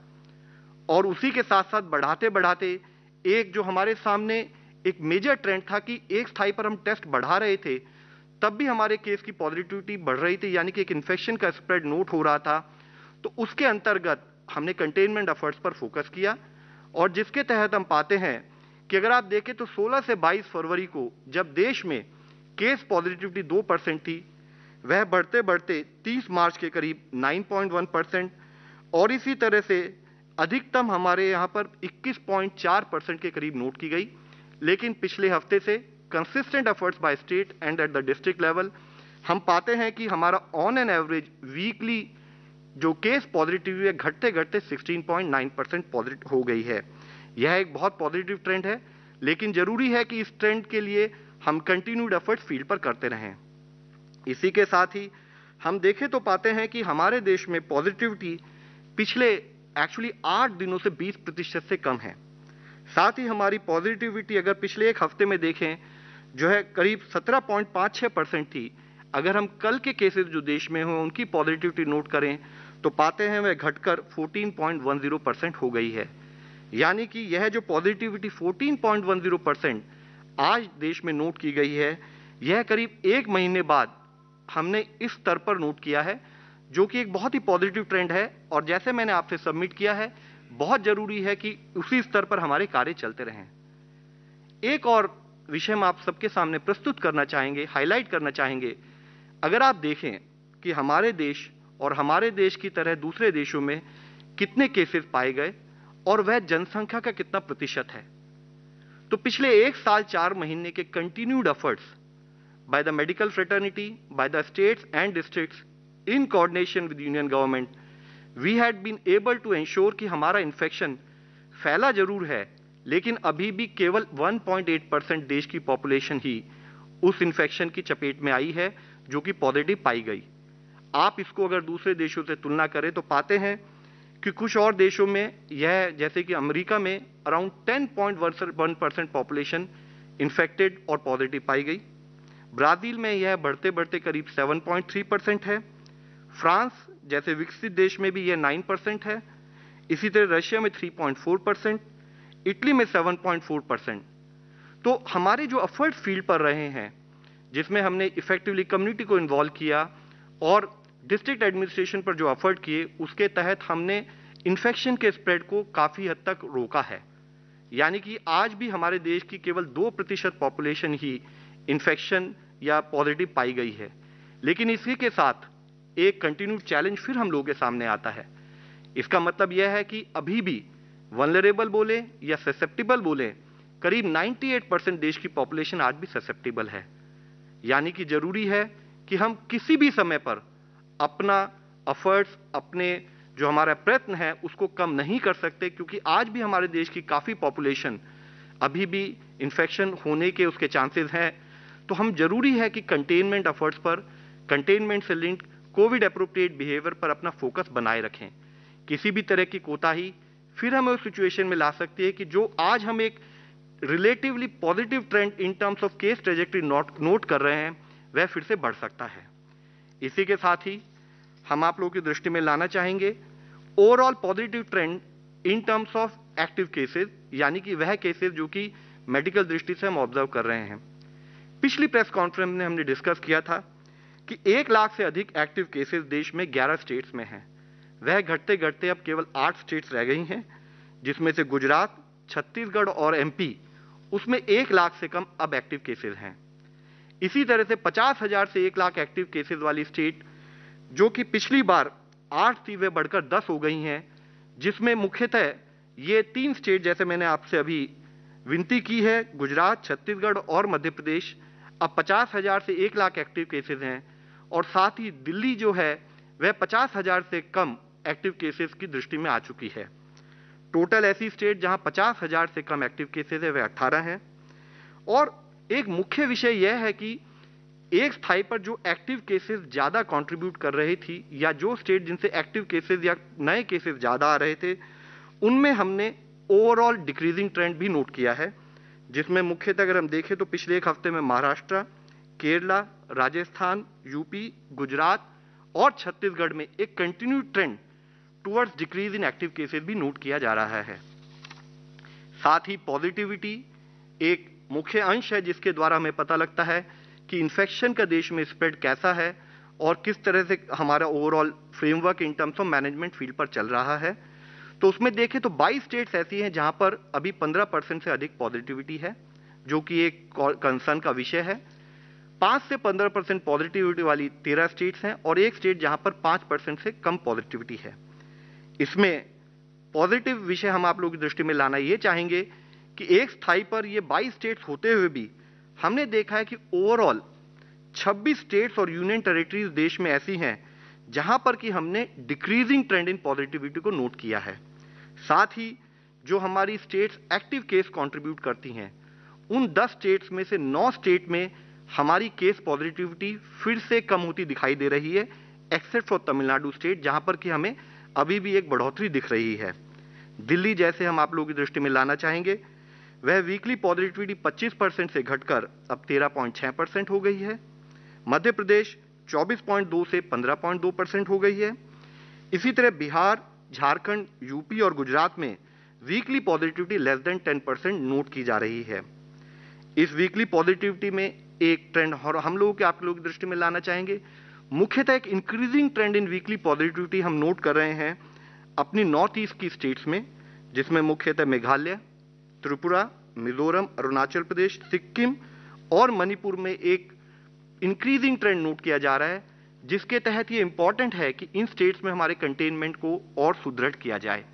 और उसी के साथ साथ बढ़ाते बढ़ाते एक जो हमारे सामने एक मेजर ट्रेंड था कि एक स्थाई पर हम टेस्ट बढ़ा रहे थे तब भी हमारे केस की पॉजिटिविटी बढ़ रही थी, यानी कि एक इन्फेक्शन का स्प्रेड नोट हो रहा था। तो उसके अंतर्गत हमने कंटेनमेंट एफर्ट्स पर फोकस किया और जिसके तहत हम पाते हैं कि अगर आप देखें तो सोलह से बाईस फरवरी को जब देश में केस पॉजिटिविटी दो परसेंट थी, वह बढ़ते बढ़ते तीस मार्च के करीब नौ पॉइंट एक परसेंट और इसी तरह से अधिकतम हमारे यहाँ पर इक्कीस पॉइंट चार परसेंट के करीब नोट की गई। लेकिन पिछले हफ्ते से consistent efforts by state and at the district level हम पाते हैं कि हमारा ऑन एन एवरेज वीकली जो केस पॉजिटिविटी है घटते घटते सोलह पॉइंट नौ परसेंट पॉजिटिव हो गई है। यह एक बहुत पॉजिटिव ट्रेंड है, लेकिन जरूरी है कि इस ट्रेंड के लिए हम कंटिन्यूड एफर्ट्स फील्ड पर करते रहें। इसी के साथ ही हम देखें तो पाते हैं कि हमारे देश में पॉजिटिविटी पिछले एक्चुअली आठ दिनों से बीस प्रतिशत से कम है। साथ ही हमारी पॉजिटिविटी अगर पिछले एक हफ्ते में देखें जो है करीब सत्रह पॉइंट पाँच छह परसेंट थी। अगर हम कल के केसेस जो देश में हो उनकी पॉजिटिविटी नोट करें तो पाते हैं वह घटकर चौदह पॉइंट एक शून्य परसेंट हो गई है। यानी कि यह जो पॉजिटिविटी चौदह पॉइंट एक शून्य परसेंट आज देश में नोट की गई है, यह करीब एक महीने बाद हमने इस स्तर पर नोट किया है, जो कि एक बहुत ही पॉजिटिव ट्रेंड है। और जैसे मैंने आपसे सबमिट किया है, बहुत जरूरी है कि उसी स्तर पर हमारे कार्य चलते रहें। एक और विषय हम आप सबके सामने प्रस्तुत करना चाहेंगे, हाईलाइट करना चाहेंगे। अगर आप देखें कि हमारे देश और हमारे देश की तरह दूसरे देशों में कितने केसेस पाए गए और वह जनसंख्या का कितना प्रतिशत है, तो पिछले एक साल चार महीने के continued efforts by the medical fraternity, by the states and districts in coordination with union government, we had been able to ensure कि हमारा इन्फेक्शन फैला जरूर है, लेकिन अभी भी केवल एक पॉइंट आठ परसेंट देश की पॉपुलेशन ही उस इन्फेक्शन की चपेट में आई है जो कि पॉजिटिव पाई गई। आप इसको अगर दूसरे देशों से तुलना करें तो पाते हैं कि कुछ और देशों में यह, जैसे कि अमेरिका में अराउंड दस पॉइंट एक परसेंट पॉपुलेशन इन्फेक्टेड और पॉजिटिव पाई गई। ब्राजील में यह बढ़ते बढ़ते करीब सात पॉइंट तीन परसेंट है। फ्रांस जैसे विकसित देश में भी यह नौ परसेंट है। इसी तरह रशिया में तीन पॉइंट चार परसेंट, इटली में सात पॉइंट चार परसेंट। तो हमारे जो एफर्ट फील्ड पर रहे हैं, जिसमें हमने इफेक्टिवली कम्युनिटी को इन्वॉल्व किया और डिस्ट्रिक्ट एडमिनिस्ट्रेशन पर जो एफर्ट किए, उसके तहत हमने इन्फेक्शन के स्प्रेड को काफी हद तक रोका है। यानी कि आज भी हमारे देश की केवल दो प्रतिशत पॉपुलेशन ही इन्फेक्शन या पॉजिटिव पाई गई है। लेकिन इसी के साथ एक कंटिन्यूड चैलेंज फिर हम लोगों के सामने आता है। इसका मतलब यह है कि अभी भी वल्नरेबल बोले या ससेप्टिबल बोले, करीब अट्ठानवे परसेंट देश की पॉपुलेशन आज भी ससेप्टिबल है। यानी कि जरूरी है कि हम किसी भी समय पर अपना एफर्ट्स, अपने जो हमारा प्रयत्न है उसको कम नहीं कर सकते, क्योंकि आज भी हमारे देश की काफी पॉपुलेशन अभी भी इन्फेक्शन होने के उसके चांसेस हैं। तो हम जरूरी है कि कंटेनमेंट एफर्ट्स पर, कंटेनमेंट से लिंक्ड कोविड एप्रोप्रिएट बिहेवियर पर अपना फोकस बनाए रखें। किसी भी तरह की कोताही फिर हमें उस सिचुएशन में ला सकती है कि जो आज हम एक relatively positive trend in terms of case trajectory note note कर रहे हैं, वह फिर से बढ़ सकता है। इसी के साथ ही हम आप लोगों की दृष्टि में लाना चाहेंगे overall positive trend in terms of active cases, यानी कि वह केसेस जो कि मेडिकल दृष्टि से हम ऑब्जर्व कर रहे हैं। पिछली प्रेस कॉन्फ्रेंस में हमने डिस्कस किया था कि एक लाख से अधिक एक्टिव केसेस देश में ग्यारह स्टेट्स में हैं। वह घटते घटते अब केवल आठ स्टेट्स रह गई हैं, जिसमें से गुजरात, छत्तीसगढ़ और एमपी, उसमें एक लाख से कम अब एक्टिव केसेस हैं। इसी तरह से पचास हजार से एक लाख एक्टिव केसेस वाली स्टेट जो कि पिछली बार आठ थी, वे बढ़कर दस हो गई हैं, जिसमें मुख्यतः ये तीन स्टेट जैसे मैंने आपसे अभी विनती की है, गुजरात, छत्तीसगढ़ और मध्य प्रदेश, अब पचास हजार से एक लाख एक्टिव केसेस हैं। और साथ ही दिल्ली जो है वह पचास हजार से कम एक्टिव केसेस की दृष्टि में आ चुकी है। टोटल ऐसी स्टेट जहां पचास हजार से कम एक्टिव केसेस है वह अठारह हैं। और एक मुख्य विषय यह है कि एक स्थाई पर जो एक्टिव केसेस ज्यादा कंट्रीब्यूट कर रही थी, या जो स्टेट जिनसे एक्टिव केसेस या नए केसेस ज्यादा आ रहे थे, उनमें हमने ओवरऑल डिक्रीजिंग ट्रेंड भी नोट किया है, जिसमें मुख्यतः अगर हम देखें तो पिछले एक हफ्ते में महाराष्ट्र, केरला, राजस्थान, यूपी, गुजरात और छत्तीसगढ़ में एक continued trend towards decrease in active cases भी नोट किया जा रहा है। साथ ही पॉजिटिविटी एक मुख्य अंश है जिसके द्वारा हमें पता लगता है कि इन्फेक्शन का देश में स्प्रेड कैसा है और किस तरह से हमारा overall framework in terms of management field पर चल रहा है। तो उसमें देखें तो बाईस स्टेट्स ऐसी हैं जहां पर अभी पंद्रह परसेंट से अधिक पॉजिटिविटी है, जो कि एक कंसर्न का विषय है। पांच से पंद्रह परसेंट पॉजिटिविटी वाली तेरह स्टेट्स हैं और एक स्टेट जहां पर पांच परसेंट से कम पॉजिटिविटी है। इसमें पॉजिटिव विषय हम आप लोगों की दृष्टि में लाना ये चाहेंगे कि एक स्थाई पर ये बाईस स्टेट्स होते हुए भी हमने देखा है कि ओवरऑल छब्बीस स्टेट्स और यूनियन टेरिटरीज देश में ऐसी हैं जहां पर कि हमने डिक्रीजिंग ट्रेंड इन पॉजिटिविटी को नोट किया है। साथ ही जो हमारी स्टेट्स एक्टिव केस कंट्रीब्यूट करती हैं, उन दस स्टेट्स में से नौ स्टेट में हमारी केस पॉजिटिविटी फिर से कम होती दिखाई दे रही है, एक्सेप्ट फॉर तमिलनाडु स्टेट, जहां पर कि हमें अभी भी एक बढ़ोतरी दिख रही है। दिल्ली जैसे हम आप लोगों की दृष्टि में लाना चाहेंगे, वह वीकली पॉजिटिविटी पच्चीस परसेंट से घटकर अब तेरह पॉइंट छह परसेंट हो गई है। मध्य प्रदेश चौबीस पॉइंट दो से पंद्रह पॉइंट दो परसेंट हो गई है। इसी तरह बिहार, झारखंड, यूपी और गुजरात में weekly positivity less than ten percent note की जा रही है। इस वीकली पॉजिटिविटी में एक ट्रेंड और हम लोगों के आप लोगों की दृष्टि में लाना चाहेंगे, मुख्यतः एक increasing trend in weekly positivity हम नोट कर रहे हैं अपनी नॉर्थ ईस्ट की स्टेट्स में, जिसमें मुख्यतः मेघालय, त्रिपुरा, मिजोरम, अरुणाचल प्रदेश, सिक्किम और मणिपुर में एक इंक्रीजिंग ट्रेंड नोट किया जा रहा है, जिसके तहत ये इंपॉर्टेंट है कि इन स्टेट्स में हमारे कंटेनमेंट को और सुदृढ़ किया जाए।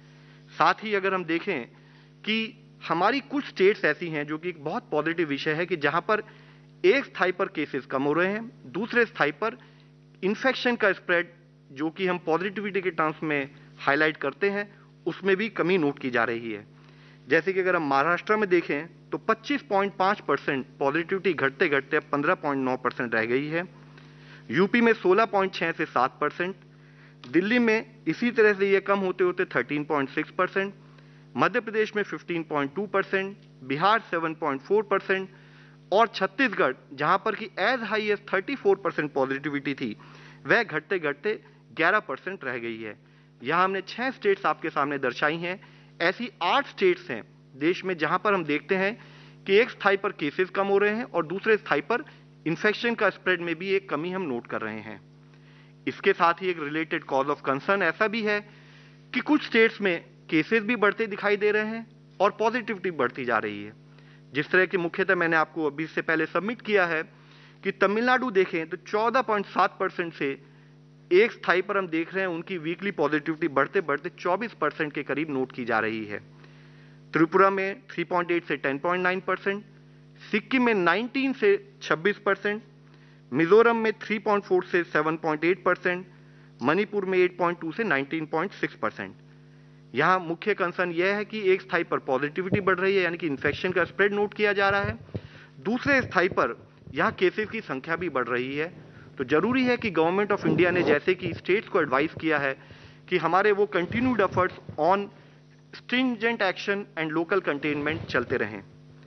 साथ ही अगर हम देखें कि हमारी कुछ स्टेट्स ऐसी हैं जो कि एक बहुत पॉजिटिव विषय है कि जहां पर एक स्थाई पर केसेस कम हो रहे हैं, दूसरे स्थाई पर इन्फेक्शन का स्प्रेड जो कि हम पॉजिटिविटी के टर्म्स में हाईलाइट करते हैं, उसमें भी कमी नोट की जा रही है। जैसे कि अगर हम महाराष्ट्र में देखें तो पच्चीस पॉइंट पाँच परसेंट पॉजिटिविटी घटते घटते अब पंद्रह पॉइंट नौ परसेंट रह गई है। यूपी में सोलह पॉइंट छह से सात परसेंट, दिल्ली में इसी तरह से यह कम होते होते तेरह पॉइंट छह परसेंट, मध्य प्रदेश में पंद्रह पॉइंट दो परसेंट, बिहार सात पॉइंट चार परसेंट और छत्तीसगढ़ जहां पर कि एज हाई एज चौंतीस परसेंट पॉजिटिविटी थी, वह घटते घटते ग्यारह परसेंट रह गई है। यहां हमने छह स्टेट्स आपके सामने दर्शाई हैं। ऐसी आठ स्टेट्स हैं देश में जहां पर हम देखते हैं कि एक स्थाई पर केसेस कम हो रहे हैं और दूसरे स्थाई पर इन्फेक्शन का स्प्रेड में भी एक कमी हम नोट कर रहे हैं। इसके साथ ही एक रिलेटेड कॉज ऑफ कंसर्न ऐसा भी है कि कुछ स्टेट्स में केसेस भी बढ़ते दिखाई दे रहे हैं और पॉजिटिविटी बढ़ती जा रही है। जिस तरह की मुख्यतः मैंने आपको अभी से पहले सबमिट किया है कि तमिलनाडु देखें तो चौदह पॉइंट सात परसेंट से एक स्थाई पर हम देख रहे हैं उनकी वीकली पॉजिटिविटी बढ़ते बढ़ते चौबीस परसेंट के करीब नोट की जा रही है। त्रिपुरा में तीन पॉइंट आठ से दस पॉइंट नौ परसेंट, सिक्किम में उन्नीस से छब्बीस परसेंट, मिजोरम में तीन पॉइंट चार से सात पॉइंट आठ परसेंट, मणिपुर में आठ पॉइंट दो से उन्नीस पॉइंट छह परसेंट। यहां मुख्य कंसर्न यह है कि एक स्थाई पर पॉजिटिविटी बढ़ रही है, यानी कि इन्फेक्शन का स्प्रेड नोट किया जा रहा है, दूसरे स्थाई पर यहां केसेस की संख्या भी बढ़ रही है। तो जरूरी है कि गवर्नमेंट ऑफ इंडिया ने जैसे कि स्टेट्स को एडवाइस किया है कि हमारे वो continued efforts on stringent action and local containment चलते रहें।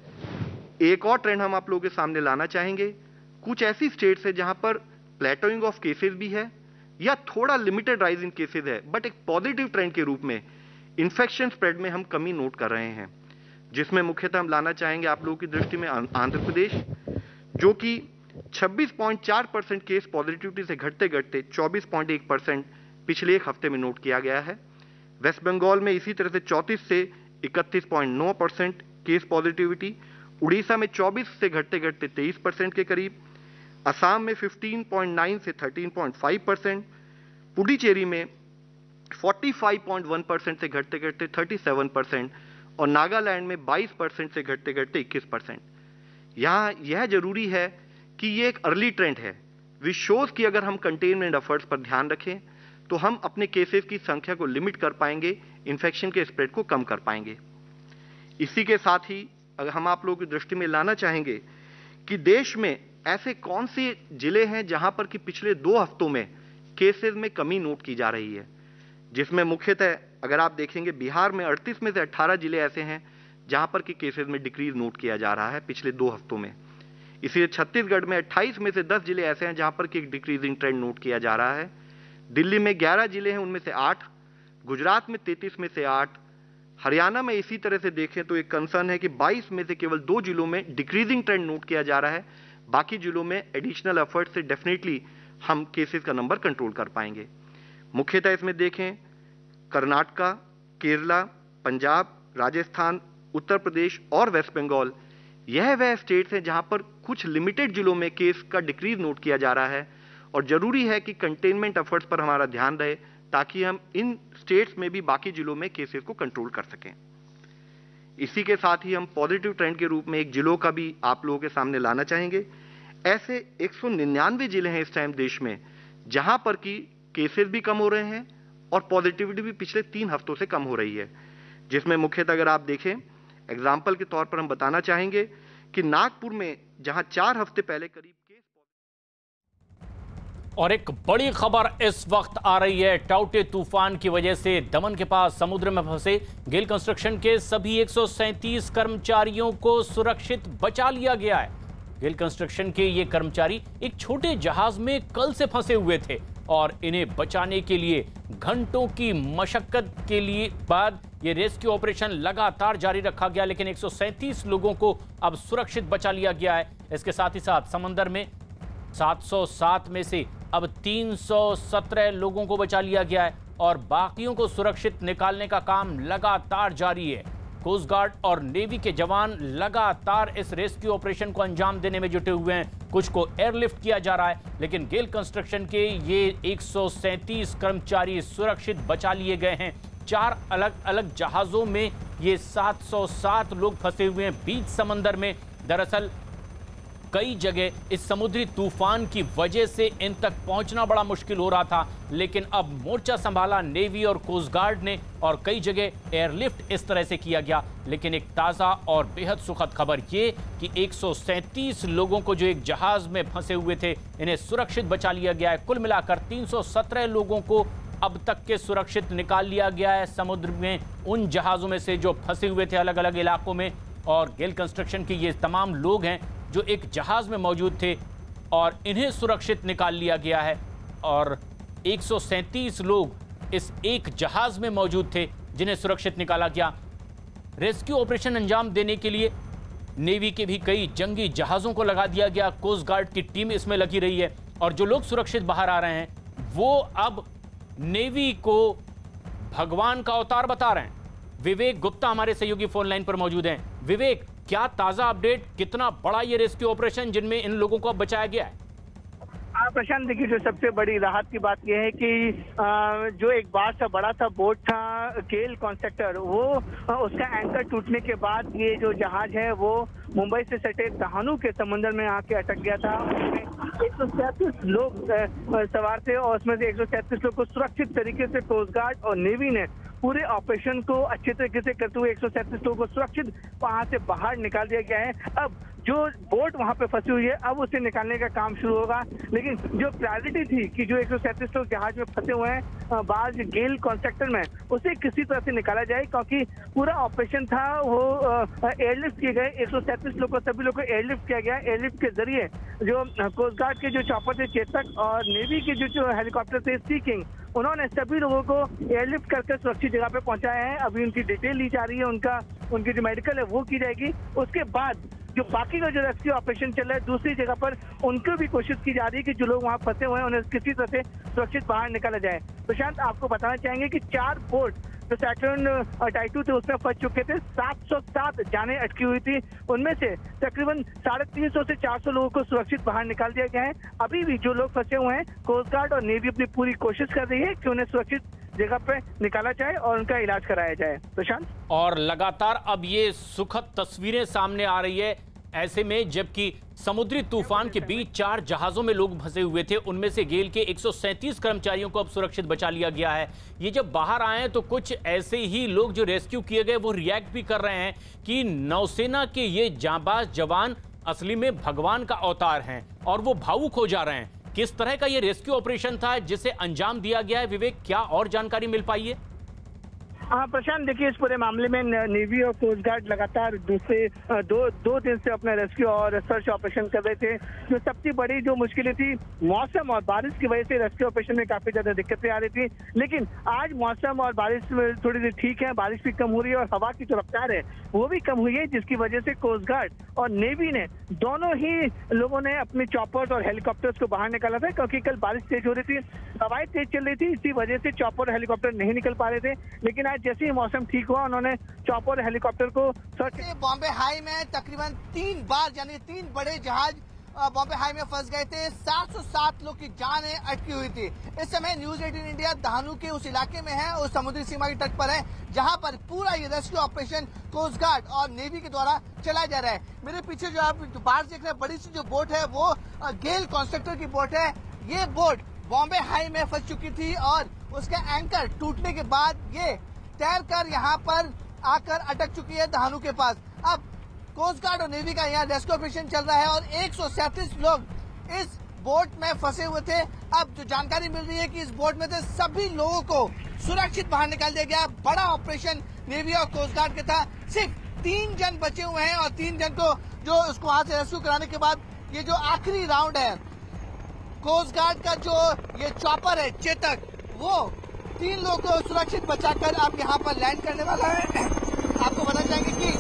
एक और ट्रेंड हम आप लोगों के सामने लाना चाहेंगे, कुछ ऐसी स्टेट्स है जहां पर प्लेटोइंग ऑफ केसेस भी है, या थोड़ा लिमिटेड राइज इन केसेस है, बट एक पॉजिटिव ट्रेंड के रूप में इन्फेक्शन स्प्रेड में हम कमी नोट कर रहे हैं, जिसमें मुख्यतः हम लाना चाहेंगे आप लोगों की दृष्टि में आंध्र प्रदेश, जो कि छब्बीस पॉइंट चार परसेंट केस पॉजिटिविटी से घटते घटते चौबीस पॉइंट एक परसेंट पिछले एक हफ्ते में नोट किया गया है। वेस्ट बंगाल में इसी तरह से चौंतीस से इकतीस पॉइंट नौ परसेंट केस पॉजिटिविटी, उड़ीसा में चौबीस से घटते घटते तेईस परसेंट के करीब, असम में पंद्रह पॉइंट नौ से तेरह पॉइंट पाँच परसेंट, पुडुचेरी में पैंतालीस पॉइंट एक परसेंट से घटते घटते सैंतीस परसेंट और नागालैंड में बाईस परसेंट से घटते घटते इक्कीस परसेंट। यहाँ यह जरूरी है कि ये एक अर्ली ट्रेंड है, विच शोज कि अगर हम कंटेनमेंट एफर्ट्स पर ध्यान रखें तो हम अपने केसेस की संख्या को लिमिट कर पाएंगे, इन्फेक्शन के स्प्रेड को कम कर पाएंगे। इसी के साथ ही अगर हम आप लोगों की दृष्टि में लाना चाहेंगे कि देश में ऐसे कौन से जिले हैं जहां पर कि पिछले दो हफ्तों में केसेस में कमी नोट की जा रही है, जिसमें मुख्यतः अगर आप देखेंगे बिहार में अड़तीस में से अठारह जिले ऐसे हैं जहां पर कि केसेस में डिक्रीज नोट किया जा रहा है पिछले दो हफ्तों में। इसी छत्तीसगढ़ में अट्ठाईस में से दस जिले ऐसे हैं जहां पर कि एक डिक्रीजिंग ट्रेंड नोट किया जा रहा है। दिल्ली में ग्यारह जिले हैं, उनमें से आठ, गुजरात में तैंतीस में से आठ, हरियाणा में इसी तरह से देखें तो एक कंसर्न है कि बाईस में से केवल दो जिलों में डिक्रीजिंग ट्रेंड नोट किया जा रहा है, बाकी जिलों में एडिशनल एफर्ट से डेफिनेटली हम केसेस का नंबर कंट्रोल कर पाएंगे। मुख्यतः इसमें देखें कर्नाटका, केरला, पंजाब, राजस्थान, उत्तर प्रदेश और वेस्ट बंगाल, यह वह स्टेट्स हैं जहां पर कुछ लिमिटेड जिलों में केस का डिक्रीज नोट किया जा रहा है और जरूरी है कि कंटेनमेंट एफर्ट्स पर हमारा ध्यान रहे ताकि हम इन स्टेट्स में भी बाकी जिलों में केसेस को कंट्रोल कर सकें। इसी के साथ ही हम पॉजिटिव ट्रेंड के रूप में एक जिलों का भी आप लोगों के सामने लाना चाहेंगे। ऐसे एक सौ निन्यानवे जिले हैं इस टाइम देश में जहां पर कि केसेस भी कम हो रहे हैं और पॉजिटिविटी भी पिछले तीन हफ्तों से कम हो रही है, जिसमें मुख्यतः अगर आप देखें एग्जाम्पल के तौर पर हम बताना चाहेंगे कि नागपुर में जहां चार हफ्ते पहले करीब केस। और एक बड़ी खबर इस वक्त आ रही है, टाउटे तूफान की वजह से दमन के पास समुद्र में फंसे गेल कंस्ट्रक्शन के सभी एक सौ सैंतीस कर्मचारियों को सुरक्षित बचा लिया गया है। गेल कंस्ट्रक्शन के ये कर्मचारी एक छोटे जहाज में कल से फंसे हुए थे और इन्हें बचाने के लिए घंटों की मशक्कत के लिए बाद ये रेस्क्यू ऑपरेशन लगातार जारी रखा गया, लेकिन एक सौ सैंतीस लोगों को अब सुरक्षित बचा लिया गया है। इसके साथ ही साथ समंदर में सात सौ सात में से अब तीन सौ सत्रह लोगों को बचा लिया गया है और बाकियों को सुरक्षित निकालने का काम लगातार जारी है। कोस्ट गार्ड और नेवी के जवान लगातार इस रेस्क्यू ऑपरेशन को अंजाम देने में जुटे हुए हैं। कुछ को एयरलिफ्ट किया जा रहा है, लेकिन गेल कंस्ट्रक्शन के ये एक सौ सैंतीस कर्मचारी सुरक्षित बचा लिए गए हैं। चार अलग अलग जहाजों में ये सात सौ सात लोग फंसे हुए हैं बीच समंदर में। दरअसल कई जगह इस समुद्री तूफान की वजह से इन तक पहुंचना बड़ा मुश्किल हो रहा था, लेकिन अब मोर्चा संभाला नेवी और कोस्ट गार्ड ने और कई जगह एयरलिफ्ट इस तरह से किया गया। लेकिन एक ताज़ा और बेहद सुखद खबर ये कि एक सौ सैंतीस लोगों को जो एक जहाज में फंसे हुए थे इन्हें सुरक्षित बचा लिया गया है। कुल मिलाकर तीन सौ सत्रह लोगों को अब तक के सुरक्षित निकाल लिया गया है समुद्र में उन जहाज़ों में से जो फंसे हुए थे अलग अलग इलाकों में। और गेल कंस्ट्रक्शन के ये तमाम लोग हैं जो एक जहाज में मौजूद थे और इन्हें सुरक्षित निकाल लिया गया है और एक सौ सैंतीस लोग इस एक जहाज में मौजूद थे जिन्हें सुरक्षित निकाला गया। रेस्क्यू ऑपरेशन अंजाम देने के लिए नेवी के भी कई जंगी जहाज़ों को लगा दिया गया। कोस्ट गार्ड की टीम इसमें लगी रही है और जो लोग सुरक्षित बाहर आ रहे हैं वो अब नेवी को भगवान का अवतार बता रहे हैं। विवेक गुप्ता हमारे सहयोगी फोन लाइन पर मौजूद हैं। विवेक, क्या ताजा अपडेट, कितना बड़ा ये रेस्क्यू ऑपरेशन जिनमें इन लोगों को अब बचाया गया है? प्रशांत, देखिए जो सबसे बड़ी राहत की बात यह है कि जो एक बार सा बड़ा सा बोट था गेल कॉन्ट्रैक्टर, वो उसका एंकर टूटने के बाद ये जो जहाज है वो मुंबई से सटे दहानू के समुद्र में आके अटक गया था। एक सौ सैंतीस लोग सवार थे और उसमें से एक सौ सैंतीस लोग को सुरक्षित तरीके से कोस्ट गार्ड और नेवी ने पूरे ऑपरेशन को अच्छे तरीके से करते हुए एक सौ सैंतीस लोगों को सुरक्षित वहां से बाहर निकाल दिया गया है। अब जो बोट वहां पे फंसी हुई है अब उसे निकालने का काम शुरू होगा, लेकिन जो प्रायोरिटी थी कि जो एक सौ सैंतीस लोग जहाज में फंसे हुए हैं बार्ज गेल कॉन्स्ट्रक्टर में उसे किसी तरह से निकाला जाए, क्योंकि पूरा ऑपरेशन था वो एयरलिफ्ट किए गए एक सौ सैंतीस लोग को, सभी लोग को एयरलिफ्ट किया गया। एयरलिफ्ट के जरिए जो कोस्ट गार्ड के जो चॉपर थे चेतक और नेवी के जो जो हेलीकॉप्टर थे सी किंग, उन्होंने सभी लोगों को एयरलिफ्ट करके सुरक्षित जगह पे पहुंचाया है। अभी उनकी डिटेल ली जा रही है, उनका उनकी जो मेडिकल है वो की जाएगी। उसके बाद जो बाकी का जो रेस्क्यू ऑपरेशन चल रहा है दूसरी जगह पर, उनको भी कोशिश की जा रही है कि जो लोग वहां फंसे हुए हैं उन्हें किसी तरह से सुरक्षित बाहर निकाला जाए। प्रशांत, आपको बताना चाहेंगे कि चार बोट जो साइक्लोन टाइटू थे उसमें फंस चुके थे, सात सौ सात जानें अटकी हुई थी, उनमें से तकरीबन साढ़े तीन सौ से चार सौ लोगों को सुरक्षित बाहर निकाल दिया गया है। अभी भी जो लोग फंसे हुए हैं, कोस्ट गार्ड और नेवी अपनी पूरी कोशिश कर रही है कि उन्हें सुरक्षित जगह पे निकाला जाए और उनका इलाज कराया जाए। प्रशांत, और लगातार अब ये सुखद तस्वीरें सामने आ रही है, ऐसे में जबकि समुद्री तूफान के बीच चार जहाजों में लोग फंसे हुए थे, उनमें से गेल के एक सौ सैंतीस कर्मचारियों को अब सुरक्षित बचा लिया गया है। ये जब बाहर आए तो कुछ ऐसे ही लोग जो रेस्क्यू किए गए वो रिएक्ट भी कर रहे हैं कि नौसेना के ये जांबाज जवान असली में भगवान का अवतार हैं और वो भावुक हो जा रहे हैं। किस तरह का ये रेस्क्यू ऑपरेशन था जिसे अंजाम दिया गया है, विवेक, क्या और जानकारी मिल पाई है? हाँ प्रशांत, देखिए इस पूरे मामले में नेवी और कोस्ट गार्ड लगातार दूसरे दो दो दिन से अपना रेस्क्यू और सर्च ऑपरेशन कर रहे थे। जो सबसे बड़ी जो मुश्किलें थी मौसम और बारिश की वजह से रेस्क्यू ऑपरेशन में काफी ज्यादा दिक्कतें आ रही थी, लेकिन आज मौसम और बारिश थोड़ी सी ठीक है, बारिश भी कम हो रही है और हवा की जो रफ्तार है वो भी कम हुई है, जिसकी वजह से कोस्ट गार्ड और नेवी ने दोनों ही लोगों ने अपने चॉपर्स और हेलीकॉप्टर्स को बाहर निकाला था, क्योंकि कल बारिश तेज हो रही थी, हवाएं तेज चल रही थी, इसी वजह से चॉपर और हेलीकॉप्टर नहीं निकल पा रहे थे। लेकिन आज जैसे ही मौसम ठीक हुआ उन्होंने चॉपर और हेलीकॉप्टर को सर्च। बॉम्बे हाई में तकरीबन तीन बार यानी तीन बड़े जहाज बॉम्बे हाई में फंस गए थे, सात सौ सात लोग की जानें अटकी हुई थी। इस समय न्यूज अठारह इंडिया दहानू के उस इलाके में है, उस समुद्री सीमा के तट पर है, जहां पर पूरा ये रेस्क्यू ऑपरेशन कोस्ट गार्ड और नेवी के द्वारा चलाया जा रहा है। मेरे पीछे जो आप बाहर देख रहे हैं बड़ी सी जो बोट है वो गेल कॉन्स्ट्रक्टर की बोट है। ये बोट बॉम्बे हाई में फंस चुकी थी और उसका एंकर टूटने के बाद ये तैर कर यहाँ पर आकर अटक चुकी है दहानू के पास। अब कोस्ट गार्ड और नेवी का यहाँ रेस्क्यू ऑपरेशन चल रहा है और एक सौ सैंतीस लोग इस बोट में फंसे हुए थे। अब जो जानकारी मिल रही है कि इस बोट में से सभी लोगों को सुरक्षित बाहर निकाल दिया गया। बड़ा ऑपरेशन नेवी और कोस्ट गार्ड का था। सिर्फ तीन जन बचे हुए हैं और तीन जन को जो उसको वहां से रेस्क्यू कराने के बाद ये जो आखिरी राउंड है, कोस्ट गार्ड का जो ये चॉपर है चेतक, वो तीन लोगों को सुरक्षित बचाकर अब यहाँ पर लैंड करने वाला है। आपको बताना चाहेंगे कि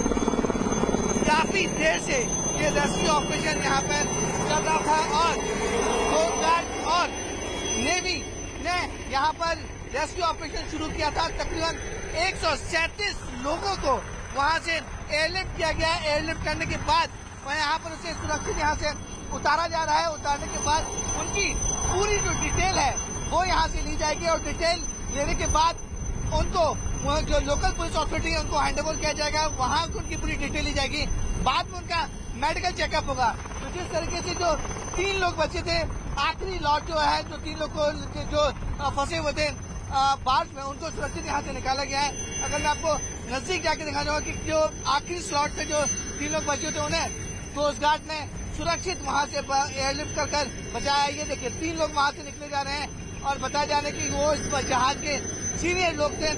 काफी देर से ये रेस्क्यू ऑपरेशन यहाँ पर चल रहा था और कोस्ट गार्ड और नेवी ने यहाँ पर रेस्क्यू ऑपरेशन शुरू किया था। तकरीबन एक सौ सैंतीस लोगों को वहाँ से एयरलिफ्ट किया गया। एयरलिफ्ट करने के बाद वह यहाँ पर उसे सुरक्षित यहाँ से उतारा जा रहा है। उतारने के बाद उनकी पूरी जो डिटेल है वो यहाँ से ली जाएगी और डिटेल लेने के बाद उनको जो लोकल पुलिस अथॉरिटी है उनको हैंडओवर किया जाएगा, वहाँ उनकी पूरी डिटेल ली जाएगी। बाद में उनका मेडिकल चेकअप होगा। तो जिस तरीके से जो तीन लोग बचे थे, आखिरी लॉट जो है, जो तीन लोग को जो फंसे हुए थे बार्ज में, उनको सुरक्षित यहाँ से निकाला गया है। अगर मैं आपको नजदीक जाके दिखा दूंगा कि जो आखिरी स्लॉट पे जो तीन लोग बचे थे उन्हें कोस्ट गार्ड ने सुरक्षित वहाँ से एयरलिफ्ट कर कर बचाया। ये देखिए तीन लोग वहाँ से निकले जा रहे हैं और बताया जा रहा है कि वो इस जहाज के सीनियर लोग थे,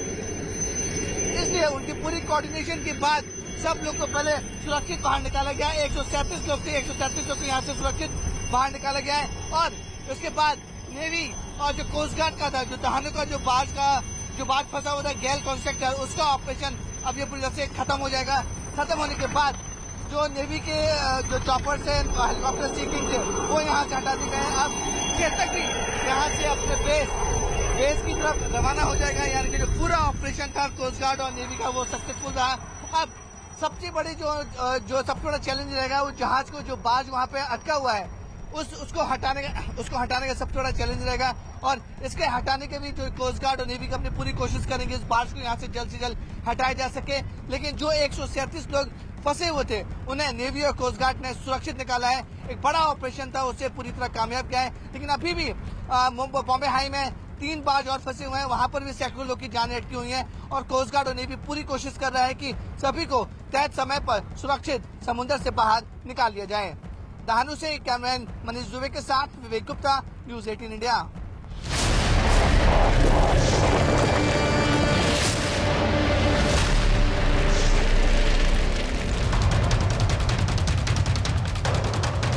इसलिए उनकी पूरी कोऑर्डिनेशन के बाद सब लोग को पहले सुरक्षित बाहर निकाला गया। एक सौ सैंतीस लोग थे, एक सौ सैंतीस लोग को यहाँ से सुरक्षित बाहर निकाला गया है और उसके बाद नेवी और जो कोस्ट गार्ड का था, जो दहानू का जो बाज का जो बाज फंसा हुआ था गेल कॉन्स्ट्रक्टर, उसका ऑपरेशन अब ये पूरी तरह से खत्म हो जाएगा। खत्म होने के बाद जो नेवी के जो चॉपर थे, हेलीकॉप्टर सीकिंग थे, वो यहाँ से हटा दिए गए। अब चेतक भी यहाँ से अपने बेस बेस की तरफ रवाना हो जाएगा। यानी कि जो पूरा ऑपरेशन था कोस्ट गार्ड और नेवी का वो सक्सेसफुल रहा। अब सबसे बड़ी जो जो सबसे बड़ा चैलेंज रहेगा वो जहाज को जो बाज वहाँ पे अटका हुआ है उस उसको हटाने का उसको हटाने का सबसे बड़ा चैलेंज रहेगा और इसके हटाने के भी जो कोस्ट गार्ड और नेवी की अपनी पूरी कोशिश करेंगे इस बाज को यहाँ से जल्द से जल्द हटाया जा सके। लेकिन जो एक सौ सैंतीस लोग फंसे हुए थे उन्हें नेवी और कोस्ट गार्ड ने सुरक्षित निकाला है। एक बड़ा ऑपरेशन था, उसे पूरी तरह कामयाब किया है। लेकिन अभी भी बॉम्बे हाई में तीन बाज और फंसे हुए हैं, वहां पर भी सैकड़ों लोग की जानें अटकी हुई हैं और कोस्ट गार्ड और नेवी पूरी कोशिश कर रहा है कि सभी को तय समय पर सुरक्षित समुद्र से बाहर निकाल लिया जाए। दहानू से कैमरामैन मनीष दुबे के साथ विवेक गुप्ता, न्यूज अठारह इंडिया।